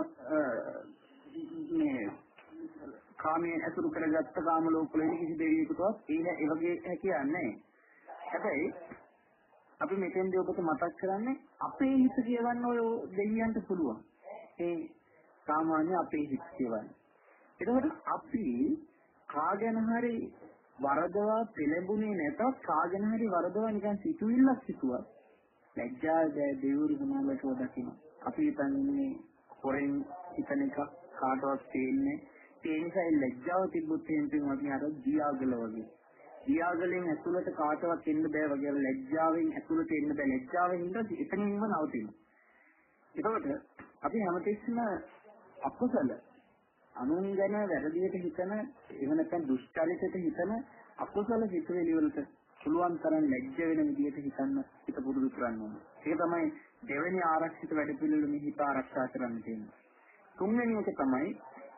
කාමයේ අසුරු කරගත්ත කාම ලෝකවලදී කිසි දෙවියෙකුටවත් ඒ වගේ හැකියාවක් නැහැ. හැබැයි අපි මෙතෙන්දී ඔබට මතක් කරන්නේ අපේ හිත කියවන්න ඔය දෙවියන්ට පුළුවන්. ඒ සාමාන්‍ය අපේ හිත කියවන්න. එතකොට අපි කාගෙන හරි වරදවා පෙළඹුණේ නැතත් කාගෙන හරි වරදවා නිකන් සිතුවිල්ලක් සිතුවා. ලැජ්ජාව දෙවිවරු ගුණවලට දකින්න. අපි හිතන්නේ හොරෙන් හිතන එක කාටවත් තේින්නේ. ඒ නිසා ලැජ්ජාව තිබුත් එහෙනම් අපි අර දියාගල වගේ. දියාගලෙන් ඇතුළට කාටවත් එන්න බෑ වගේ ලැජ්ජාවෙන් ඇතුළට එන්න බෑ. ලැජ්ජාවෙන් ඉඳලා එතනින්ම නවතිනවා. ඒකෝට අපි හැමතිස්සෙම අකුසල අනුන් ගැන වැරදියට හිතන එහෙම නැත්නම් දුෂ්චරිතයට හිතන අකුසල සිතුවිලි වලට පුළුවන් තරම් ලැජ්ජ වෙන විදිහට හිතන්න හිත පුරුදු කරන්න ඕනේ. ඒක තමයි දෙවෙනි ආරක්ෂිත වැඩපිළිවෙල මේ හිත ආරක්ෂා කරන්න තියෙන්නේ. තුන්වෙනි එක තමයි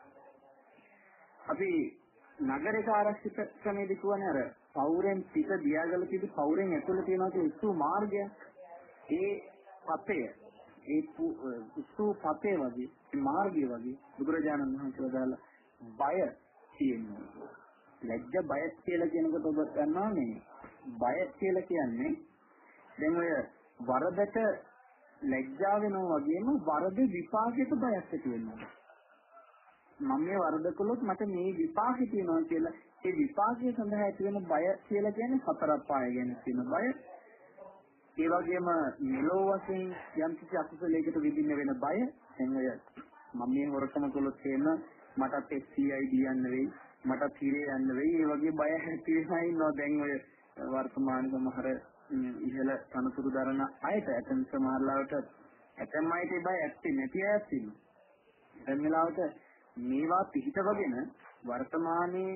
අපි නගරයක ආරක්ෂිත ක්‍රමයේදී කියන්නේ අර පෞරෙන් පිට දියාගල තිබි පෞරෙන් ඇතුළේ තියෙනවා කියන උසු මාර්ගය ඒ පතය ඒ උසු පතේ වගේ මාර්ගය වගේ බුදුරජාණන් වහන්සේ දාලා බය තියෙනවා. ලැජ්ජ බය කියලා කියනකොට ඔබ දන්නවා මේ බය කියලා කියන්නේ දැන් ඔය වරදට ලැජ්ජා වෙනවා වගේම වරද විපාකයට බයක් ඇති වෙනවා. මම මේ වරද කළොත් මට මේ විපාකෙ තියෙනවා කියලා ඒ විපාකයේ සඳහා ඇති වෙන බය කියලා කියන්නේ හතර පාය ගැන තියෙන බය. ඒ වගේම මෙලෝ වශයෙන් යම් කිසි අකුසලයකට විඳින්න වෙන බය. දැන් ඔය මම මේ හොරකම කළොත් එහෙම මටත් SCID යන්න වෙයි, මටත් හිරේ යන්න වෙයි. ඒ වගේ බය ඇති වෙලා ඉන්නවා දැන් ඔය වර්තමාන සමහර ඉහළ තනතුරු දරන අයට ඇතන් සමහරලාවට ඇතම් අයට බය ඇත්තේ නැති අයත් ඉන්නවා. දැන් වෙලාවට මේවා පිහිටවගෙන වර්තමානයේ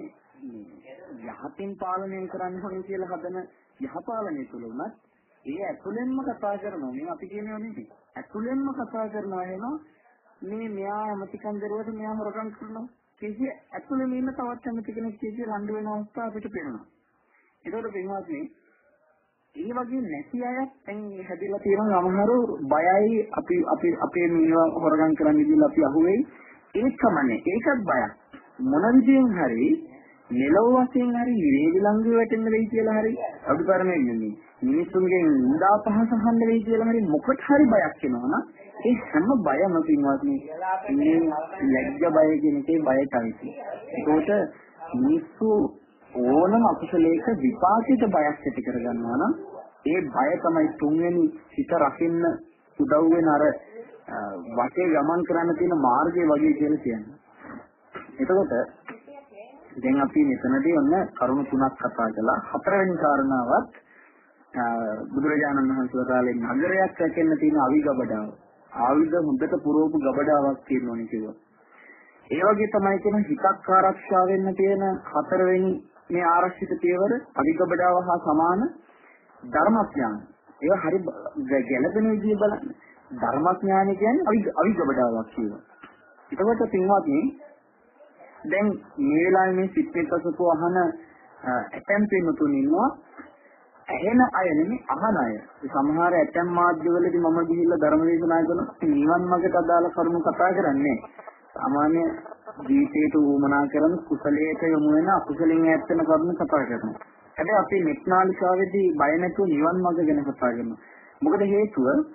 යහතින් පාලනය කරන්න ඕනේ කියලා හදන යහපාලනය තුළ උනත් ඒ ඇතුළෙන්ම කතා කරනවා. මේ අපි කියනවා නෙමෙයි. ඇතුළෙන්ම කතා කරනවා එහෙනම් මේ මෙයා ඇමතිකම් දරුවට මෙයා හොරකම් කරනවා. කිසි ඇතුළෙම ඉන්න තවත් ඇමති කෙනෙක් කිසි රණ්ඩු වෙන අවස්ථා අපිට පේනවා. ඒකට පින්වත්නි ඒ වගේ නැති අය දැන් හැදිලා තියෙන සමහරු බයයි අපේ මේවා හොරගම් කරන්න ගිහලා අපි අහුවෙයි. ඒක කමන්නේ. ඒකත් බයක්. මොන විදියෙන් හරි මෙලොව වශයෙන් හරි නිරේවිලංගු වැටෙන්න වෙයි කියලා හරි අභිපරණය වෙන්නේ. මිනිස්සුන්ගෙන් නිඳා පහස අහන්න වෙයි කියලා හරි මොකට හරි බයක් එනවා නම් ඒ හැම බයම පින්වත්නි මේ ලැජ්ජ බය කියන එකේ බයයි. ඒකට මිනිස්සු ඕනම අකුසලයක විපාකයට බයක් ඇති කරගන්නවා නම් ඒ බය තමයි තුන්වෙනි හිත රකින්න උදව් වෙන අර වාසේ ගමන් කරන්න තියෙන මාර්ගය වගේ කියලා කියන්නේ. එතකොට දැන් අපි මෙතනදී ඔන්න කරුණු තුනක් කතා කළා. හතරවෙනි කාරණාවත් බුදුරජාණන් වහන්සේ වදාළේ නගරයක් රැකෙන්න තියෙන අවිගබඩාව. ආයුධ හොඳට පුරවපු ගබඩාවක් තියෙනෝනේ කිව්වා. ඒ වගේ තමයි කියන හිතක් ආරක්ෂා වෙන්න තියෙන හතරවෙනි මේ ආරක්ෂිත පියවර අවිගබඩාව හා සමාන ධර්මඥාන. ඒක හරි ගැළපෙන විදිහ බලන්න. ධර්මඥාන කියන්නේ අවිගබඩාවක් කියනවා. ඒකකට පින්වත්නි දැන් මේ වෙලාවේ මේ සිත්පත්සකෝ අහන ඇතැම් පින්තුන් ඉන්නවා. ඇහෙන අය නෙමෙයි අහන අය. සමහර ඇතැම් මාධ්‍යවලදී මම ගිහිල්ලා ධර්ම දේශනා කරන නිවන් මාර්ගයට අදාළ කරුණු කතා කරන්නේ. සාමාන්‍ය ජීවිතයට උවමනා කරන කුසලයට යොමු වෙන අකුසලින් ඈත් වෙන කරුණු කතා කරනවා. හැබැයි අපි මෙත්නාලිකාවේදී බය නැතුව නිවන් මාර්ග ගැන කතා කරනවා. මොකද හේතුව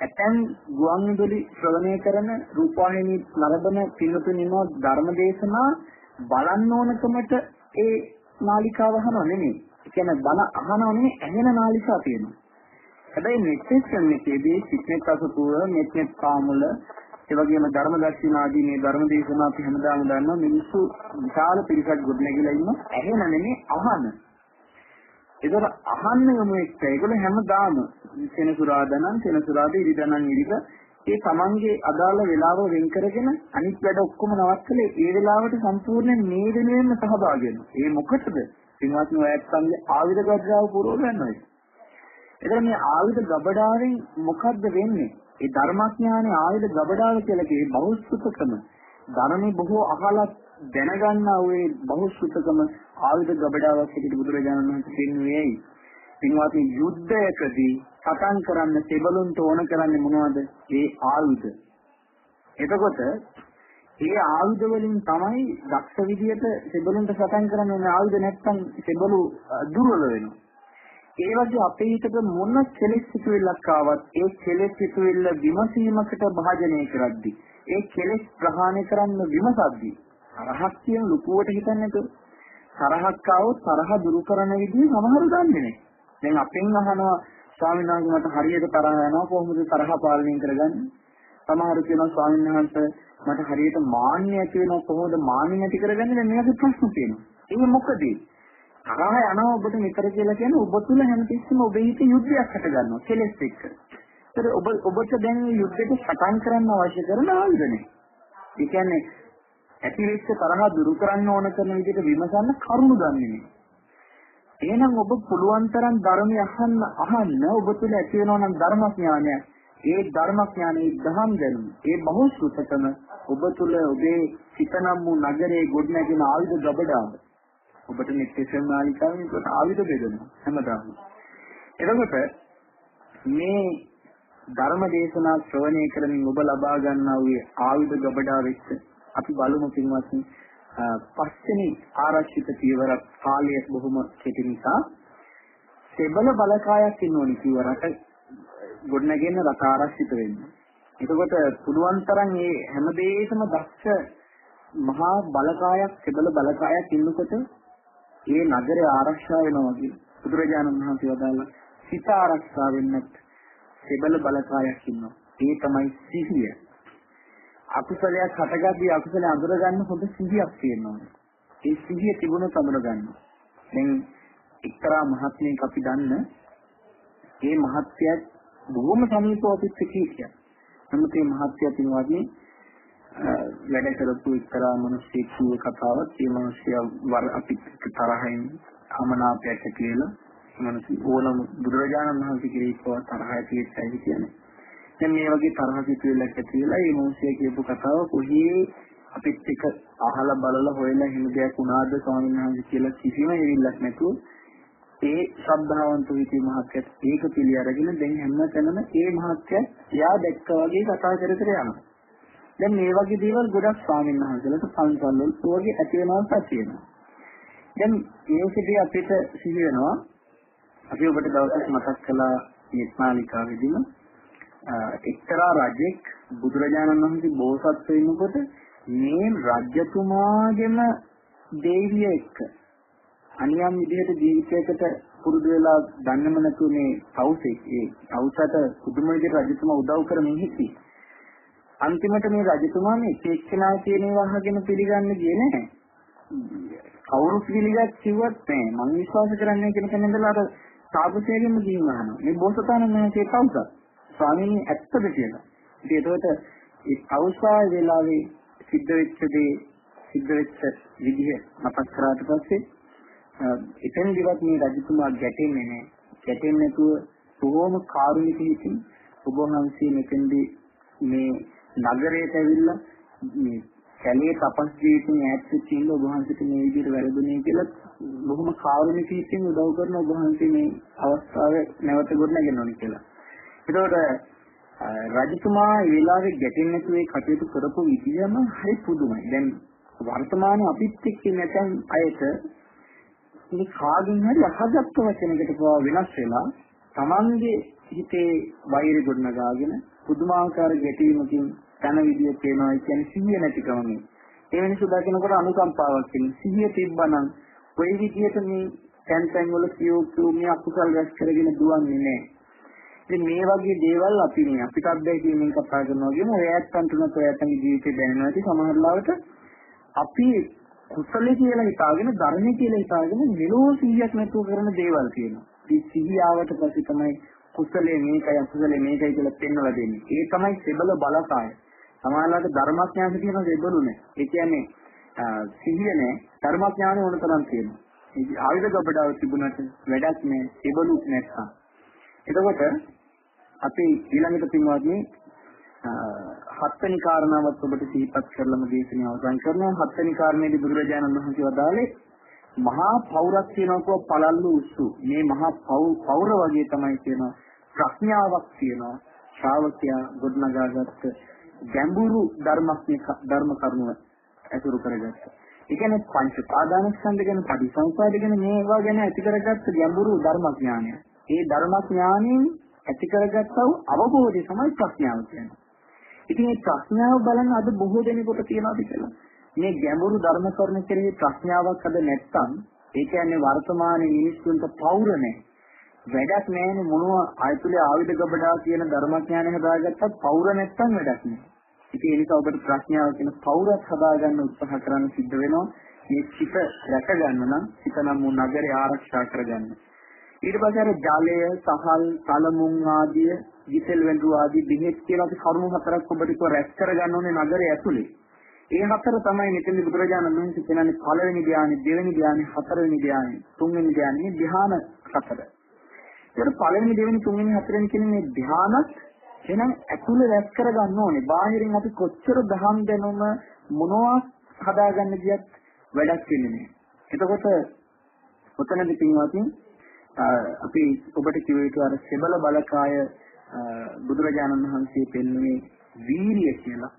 ඇතැම් ගුවන් විදුලි ශ්‍රවණය කරන රූපවාහිනී නරඹන පින්නතුනින ධර්ම දේශනා බලන්න ඕනකමට ඒ නාලිකාව අහනව නෙමෙයි. ඒ කියන්නේ බණ අහනව නෙමෙයි ඇහෙන නාලිකාව තියෙනවා. හැබැයි මෙච්චර මේකේදී සිත්නෙත් අසපුව මෙච්චර කාමුල ඒ වගේම ධර්ම දර්ශන ආදී මේ ධර්ම දේශනා අපි හැමදාම දන්නවා මිනිස්සු විශාල පිරිසක් ගොඩනැගිලා ඉන්න ඇහෙන නෙමෙයි අහන. ඒතර අහන්න යමු එක්ක ඒගොල්ලෝ හැමදාම සෙනසුරාදා ඉරිදා ඒ තමන්ගේ අදාළ වෙලාව වෙන් කරගෙන අනිත් වැඩ ඔක්කොම නවත්තලා ඒ වෙලාවට සම්පූර්ණ මේ වෙනුවෙන්ම සහභාගී වෙනවා. ඒ මොකටද? පින්වත්නි ඔයත් සම්ගේ ආයුධ ගබඩාව පුරව ගන්නවා. ඒතර මේ ආයුධ ගබඩාවෙන් මොකද්ද වෙන්නේ? ඒ ධර්මඥානයේ ආයුධ ගබඩාව කියලා කියේ බහුසුතකම. ධර්මයේ බොහෝ අහලා දැනගන්නා ඔය බහුසුතකම ආයුධ ගබඩාවක් හැටියට බුදුරජාණන් වහන්සේ පෙන්වුවේ. පින්වත්නි යුද්ධයකදී සටන් කරන්න සෙබළුන්ට ඕන කරන්නේ මොනවද? ඒ ආයුධ. එතකොට ඒ ආයුධ වලින් තමයි දක්ෂ විදියට සෙබළුන්ට සටන් කරන්න ඕනේ. ආයුධ නැත්නම් සෙබළු දුර්වල වෙනවා. ඒ වගේ අපේ හිතට මොන කෙලෙස් සිතුවිල්ලක් ආවත් ඒ කෙලෙස් සිතුවිල්ල විමසීමකට භාජනය කරද්දී ඒ කෙලෙස් ප්‍රහාණය කරන්න විමසද්දී තරහක් කියන ලුකුවට හිතන්නේ නැතුව තරහක් ආවොත් තරහ දුරු කරන විදිහ සමහරු දන්නේ නැහැ. දැන් අපෙන් අහනවා ස්වාමීන් වහන්සේ මට හරියට තරහ යනවා කොහොමද තරහ පාලනය කරගන්නේ? සමහරු කියනවා ස්වාමීන් වහන්සේ මට හරියට මාන්නය ඇති වෙනවා කොහොමද මාන්නය ඇති කරගන්නේ? දැන් මේකේ ප්‍රශ්න තියෙනවා. ඒක මොකද? තරහ යනවා ඔබට නිතර කියලා කියන්නේ ඔබ තුල හැමතිස්සෙම ඔබේ හිතේ යුද්ධයක් හට ගන්නවා කෙලෙස් එක්ක. ඒතර ඔබට දැන් මේ යුද්ධෙට සටන් කරන්න අවශ්‍ය කරන ආයුධනේ. ඒ කියන්නේ ඇතිවෙච්ච තරහ දුරු කරන්න ඕන කරන විදිහට විමසන්න කරුණු දන්නේ නැහැ. එහෙනම් ඔබ පුළුවන් තරම් ධර්මය අහන්න ඔබ තුළ ඇති වෙනවා නම් ධර්මඥානය. ඒ ධර්මඥානයේ දහම් දැනුම, ඒ බහුසුතකම ඔබ තුළ ඔබේ සිතනම් වූ නගරයේ ගොඩනැගෙන ආයුධ ගබඩාව. ඔබට නිත්‍යසම නාලිකාවෙන් කොට ආයුධ බෙදෙනවා හැමදාම. එතකොට මේ ධර්ම දේශනා ශ්‍රවණය කරමින් ඔබ ලබා ගන්නා වූ ආයුධ ගබඩාව එක්ක අපි බලමු පින්වත්නි පස්වෙනි ආරක්ෂිත පියවරක් කාලය බොහොම කෙටි නිසා සෙබල බලකායක් ඉන්නෝනි පියවරට ගොඩනගෙන රට ආරක්ෂිත වෙන්න. එතකොට පුළුවන් තරම් මේ හැමදේශම දක්ෂ මහා බලකායක් සෙබල බලකායක් ඉන්නකොට ඒ නගරය ආරක්ෂා වෙනවා වගේ බුදුරජාණන් වහන්සේ වදාළා සිත ආරක්ෂා වෙන්නත් සෙබල බලකායක් ඉන්නවා. ඒ තමයි සිහිය. අකුසලයක් හටගද්දී අකුසල අඳුර ගන්න හොඳ සිහියක් තියෙනවා. ඒ සිහිය තිබුණොත් අඳුර ගන්නවා. දැන් එක්තරා මහත්මයෙක් අපි දන්න ඒ මහත්යත් බොහොම සමීපව අපිට කිව්වා. නමුත් මේ මහත්ය පින්වත්නි වැඩ කරපු එක්තරා මිනිස්සෙක් කිව්ව කතාවක්. මේ මිනිස්සයා වර අපි තරහින් අමනාපයට කියලා මිනිස්සු ඕනම බුදුරජාණන් වහන්සේ කෙරෙහි තරහ ඇතිවෙයි කියන්නේ. දැන් මේ වගේ තරහ සිතුවිල්ලක් ඇති වෙලා මේ මිනිස්සයා කියපු කතාව කොහේ අපිත් එක අහලා බලලා හොයලා හිම දෙයක් වුණාද ස්වාමීන් වහන්සේ කියලා කිසිම එවිල්ලක් නැතුව ඒ ශ්‍රද්ධාවන්ත විති මහත්යත් ඒක පිළි අරගෙන දැන් හැමතැනම ඒ මහත්ය එයා දැක්කා වගේ කතා කර කර යනවා. දැන් මේ වගේ දේවල් ගොඩක් ස්වාමීන් වහන්සේලාට පන්සල් වල තෝගේ ඇති වෙනවා තියෙනවා. දැන් මේකදී අපිට සිහි වෙනවා අපි ඔබට දවසක් මතක් කළා නිස්මාලිකාවේදීම එක්තරා රජෙක් බුදුරජාණන් වහන්සේ බෝසත් වෙනකොට මේ රජතුමාගේම දේවිය එක්ක අනියම් විදිහට ජීවිතයකට පුරුදු වෙලා දන්නම නැතුව මේ තවුසෙක් ඒ තවුසට පුදුම විදිහට රජතුමා උදව් කරමින් හිටියේ. අන්තිමට මේ රජතුමා මේ එක්කෙනා කියන ඒවා අහගෙන පිළිගන්නේ ගියේ නැහැ. කවුරු පිළිගත් කිව්වත් නැහැ. මම විශ්වාස කරන්නේ කියන කෙනෙක් ඉඳලා අර තාපසයෙක්ම ගිහින් අහනවා. මේ බෝසතාණන් වහන්සේ තවුසත් ස්වාමීන් ඇත්තද කියලා. ඉතින් ඒකට ඒ තවුසා වෙලාවේ සිද්ධ වෙච්ච විදිහ මතක් කරාට පස්සේ එතෙන්දිවත් මේ රජතුමා ගැටෙන්නේ නැහැ. ගැටෙන්නේ නැතුව බොහොම කාරුණික හිතින් ඔබ වහන්සේ මෙතෙන්දී මේ නගරයට ඇවිල්ලා මේ කැලේ තපස් ජීවිතේ ඈත් වෙච්ච ඉන්න ඔබ වහන්සේට මේ විදිහට වැරදුනේ කියලා බොහොම කාරුණික හිතින් උදව් කරන ඔබ වහන්සේ මේ අවස්ථාවේ නැවත ගොඩනගෙන ඕනේ කියලා. ඒතකොට රජතුමා ඒ වෙලාවේ ගැටෙන්නේ නැතුව ඒ කටයුතු කරපු විදියම හරි පුදුමයි. දැන් වර්තමානයේ අපිත් එක්ක නැතන් අයට මේ කාගෙන් හරි අහගත්ත වචනයකට පවා වෙනස් වෙලා Tamange හිතේ වෛරය ගොඩනගාගෙන පුදුමාකාර ගැටීමකින් තන විදිය පේනවා. ඒ කියන්නේ සිහිය නැතිකම. ඒ වෙනසු දකිනකොට අනුකම්පාවක් තියෙන. සිහිය තිබ්බනම් කොයි විදියට මේ තැන් වල කියෝ මේ අකුසල් රැස් කරගෙන දුවන්නේ නැහැ. ඉතින් මේ වගේ දේවල් අපි මේ අපිට අත්දැකීමෙන් කතා කරනවා වගේම ඔයයන්ට තුනත් ඔයයන්ගේ ජීවිතේ දැනෙනවා ඇති. සමහර ලාවට අපි කුසලයේ කියලා හිතාගෙන ධර්මයේ කියලා හිතාගෙන මෙලෝ 100ක් නැතුව කරන දේවල් තියෙනවා. මේ සිහියාවට පස්සේ තමයි කුසලයේ මේකයි අකුසලයේ මේකයි කියලා පෙන්වලා දෙන්නේ. ඒ තමයි සෙබල බලකාය. සමහරවිට ධර්මඥාන කියන දෙබළු නෑ. ඒ කියන්නේ සිහිය නෑ ධර්මඥාන ඕන තරම් තියෙනවා. ඒ ආයුධ ගබඩාව තිබුණාට වැඩක් නෑ සෙබළු නැත්නම්. එතකොට අපි ඊළඟට පින්වත්නි හත්වෙනි කාරණාවත් ඔබට සිහිපත් කරලම දේශනාව අවසන් කරනවා. හත්වෙනි කාරණේදී බුදුරජාණන් වහන්සේ වදාළේ මහා පෞරක් කියනකෝ පළල්ලු උස්සු. මේ මහා පෞර වගේ තමයි කියනවා ප්‍රඥාවක් කියනවා ශ්‍රාවකයා ගොඩනගාගත්ත ගැඹුරු ධර්ම කරුණ ඇසුරු කරගත්ත. ඒ කියන්නේ පංච පාදානස්කන්ධ ගැන පරිසංසාර ගැන මේවා ගැන ඇති කරගත්ත ගැඹුරු ධර්මඥානය. ඒ ධර්මඥානෙන් ඇති කරගත්තව අවබෝධය තමයි ප්‍රඥාව කියන්නේ. ඉතින් මේ ප්‍රඥාව බලන්න අද බොහෝ දෙනෙකුට තියනවාද කියලා. මේ ගැඹුරු ධර්ම කරුණ කෙරෙහි ප්‍රඥාවක් අද නැත්තම් ඒ කියන්නේ වර්තමානයේ මිනිස්සුන්ට පෞර නැහැ. වැඩක් නැහැනේ මොනවා ආයතුලේ ආයුධ ගබඩා කියන ධර්මඥානය හදාගත්තත් පෞර නැත්තම් වැඩක් නැහැ. ඉතින් ඒ නිසා ඔබට ප්‍රඥාව කියන පෞරත් හදාගන්න උත්සාහ කරන්න සිද්ධ වෙනවා. මේ චිත රැක ගන්න නම් චිත නම් වූ නගරය ආරක්ෂා කරගන්න. ඊට පස්සේ අර ජලය, සහල්, කලමුන් ආදී, ගිතෙල් වෙඬු ආදී බෙහෙත් කියලා අපි කරුණු හතරක් ඔබට රැස් කරගන්න ඕනේ නගරය ඇතුලේ. ඒ හතර තමයි මෙතනදී බුදුරජාණන් වහන්සේ කියන්නේ පළවෙනි ධ්‍යානෙ, දෙවෙනි ධ්‍යානෙ, හතරවෙනි ධ්‍යානෙ, තුන්වෙනි ධ්‍යානෙ, මේ ධ්‍යාන හතර. ඒක පළවෙනි, දෙවෙනි, තුන්වෙනි, හතරවෙනි කියන මේ ධ්‍යානත් එහෙනම් ඇතුලේ රැස් කරගන්න ඕනේ. බාහිරින් අපි කොච්චර දහම් දැනුම මොනවා හදාගන්න ගියත් වැඩක් වෙන්නේ නැහැ. එතකොට ඔතනදී පින්වත්නි අපි ඔබට කිව්ව යුතු අර සෙබල බලකාය බුදුරජාණන් වහන්සේ පෙන්වන්නේ වීරිය කියලා.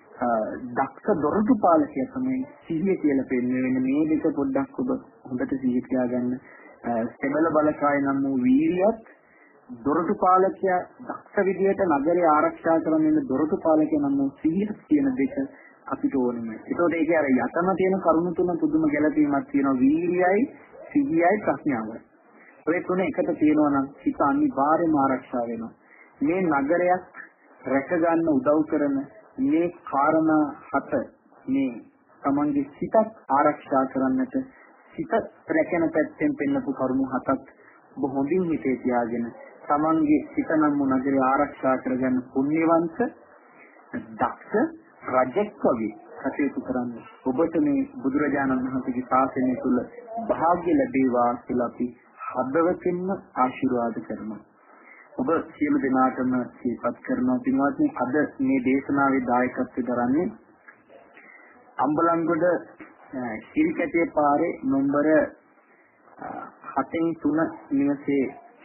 දක්ෂ දොරටු පාලකයා තමයි සිහිය කියලා පෙන්වන්නේ. මේ දෙක පොඩ්ඩක් ඔබ හොඳට සිහිය තියාගන්න. සෙබල බලකාය නම් වූ වීරියත් දොරටු පාලකයා දක්ෂ විදියට නගරය ආරක්ෂා කරමින් දොරටු පාලකයා නම් වූ සිහිය කියන දෙක අපිට ඕනෙම. ඒතකොට ඒකේ අර යතම තියෙන කරුණු තුන පුදුම ගැළපීමක් තියෙනවා. වීරියයි, සිහියයි, ප්‍රඥාවයි. ඔය තුන එකට තියෙනවා නම් හිත අනිවාර්යයෙන්ම ආරක්ෂා වෙනවා. මේ නගරයක් රැක ගන්න උදව් කරන මේ කාරණා හත මේ තමන්ගේ සිතත් ආරක්ෂා කරන්නට සිත රැකෙන පැත්තෙන් පෙන්නපු කරුණු හතක් බොහොඳින් හිතේ තියාගෙන තමන්ගේ සිත නම් වූ නගරය ආරක්ෂා කරගන්න පුණ්‍යවන්ත දක්ෂ රජෙක් වගේ කටයුතු කරන්න ඔබට මේ බුදුරජාණන් වහන්සේගේ ශාසනය තුළ භාග්‍ය ලැබේවා කියලා අපි හදවතින්ම ආශිර්වාද කරනවා. ඔබ සියලු දෙනාටම සිහිපත් කරනවා පින්වත්නි. අද මේ දේශනාවේ දායකත්වය දරන්නේ අම්බලන්ගොඩ කිරිකැටේ පාරේ නම්බර 7-3 නිවසේ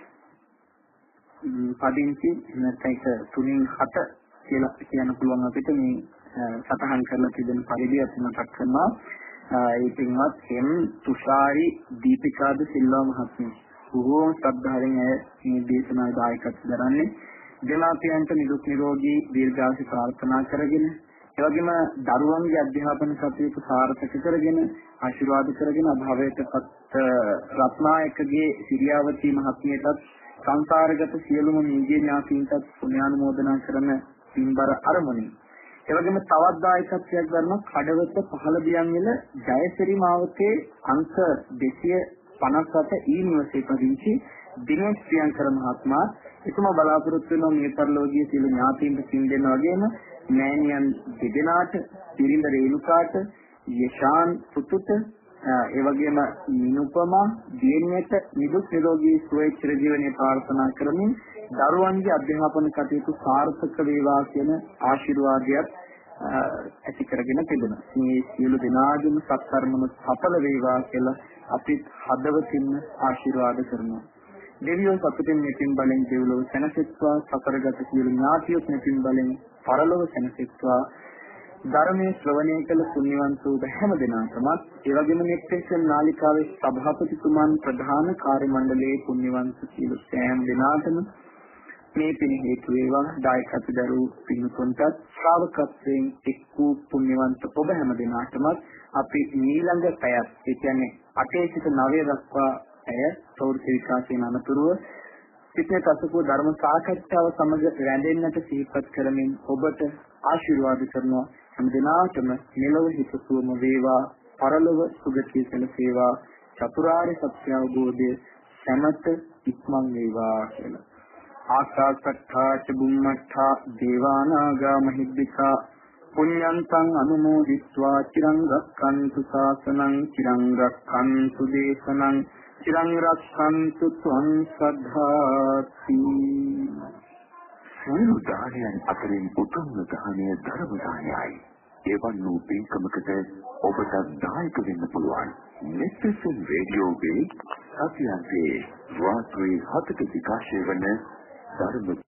පදිංචි නැත්නම් 3-7 කියලා කියන්න පුළුවන් අපිට මේ සතහන් කරලා තිබෙන පරිදි අපි මතක් කරනවා. ඒ පින්වත් එම් තුෂාරි දීපිකාද සිල්වා මහත්මිය බොහෝ ශ්‍රද්ධාවෙන් මේ දේශනාවේ දායකත්වය දරන්නේ. දෙමාපියන්ට නිදුක් නිරෝගී දීර්ඝායුෂ ප්‍රාර්ථනා කරගෙන ඒ වගේම දරුවන්ගේ අධ්‍යාපන කටයුතු සාර්ථක කරගෙන ආශිර්වාද කරගෙන අභාවයටපත් රත්නායකගේ සිරියාවතී මහත්මියටත් සංසාරගත සියලුම නිගේ ඥාතීන්ටත් පුණ්‍යානුමෝදනා කරන පින්බර අරමුණින් ඒ වගේම තවත් දායකත්වයක් ගන්න කඩවත පහළ දියන්විල ජයසිරි මාවතේ අංක 257 ඊ නිවසේ පදිංචි දිනේෂ් ප්‍රියංකර මහත්මයා එතුමා බලාපොරොත්තු වෙන මේ පරිලෝකීය සියලු ඥාතීන්ට සින් දෙන වගේම මෑණියන් දෙදෙනාට පිරිඳ රේණුකාට යශාන් පුතුට ඒ වගේම නිනුපමා දියණියට නිදුක් නිරෝගී සුවය චිර ජීවනයේ ප්‍රාර්ථනා කරමින් දරුවන්ගේ අධ්‍යාපන කටයුතු සාර්ථක වේවා කියන ආශිර්වාදයක් ඇති කරගෙන තිබෙනවා. මේ සියලු දෙනාගේම සත්කර්මම සඵල වේවා කියලා අපි හදවතින්ම ආශිර්වාද කරනවා. දෙවියෝ සතුටින් මෙතින් බලෙන් දෙවිලෝ සැනසෙත්වා සතරගත සියලු ඥාතියොත් මෙතින් බලෙන් පරලොව සැනසෙත්වා ධර්මයේ ශ්‍රවණය කළ පුණ්‍යවන්ත වූ හැම දෙනාටම ඒ වගේම නෙක්ටේෂන් නාලිකාවේ සභාපතිතුමන් ප්‍රධාන කාර්ය මණ්ඩලයේ පුණ්‍යවන්ත සියලු සෑම දෙනාටම මේ පින හේතු වේවා දායකත්ව දරූ පින්තුන්ටත් ශ්‍රාවකත්වයෙන් එක් වූ පුණ්‍යවන්ත ඔබ හැම දිනාටම අපි ඊළඟ පැයත් ඒ කියන්නේ 8 සිට 9 දක්වා ඇය සෞර්ථ විශ්වාසයෙන් අනතුරුව සිතේ අසපුව ධර්ම සාකච්ඡාව සමග රැඳෙන්නට සිහිපත් කරමින් ඔබට ආශිර්වාද කරනවා හැම දිනාටම මෙලොව හිතසුවම වේවා පරලොව සුගතිය සැලසේවා චතුරාර්ය සත්‍ය අවබෝධය සමත ඉක්මන් වේවා කියලා. ආකාශත්තා ච බුම්මත්තා දේවානාගා මහිද්దికා පුඤ්ඤන්තං අනුමෝදිත්වා චිරං රක්ඛන්තු ශාසනං චිරං රක්ඛන්තු දේශනං චිරං රක්ඛන්තු ත්වං සද්ධාති. සියලු දානයන් අතරින් උතුම්ම දානය ධර්ම දානයයි. එවන් වූ පින්කමකට ඔබට දායක වෙන්න පුළුවන්. මෙස්සෙන් රේඩියෝවේ සතියන්සේ රාත්‍රී 7ට විකාශය වන ධර්ම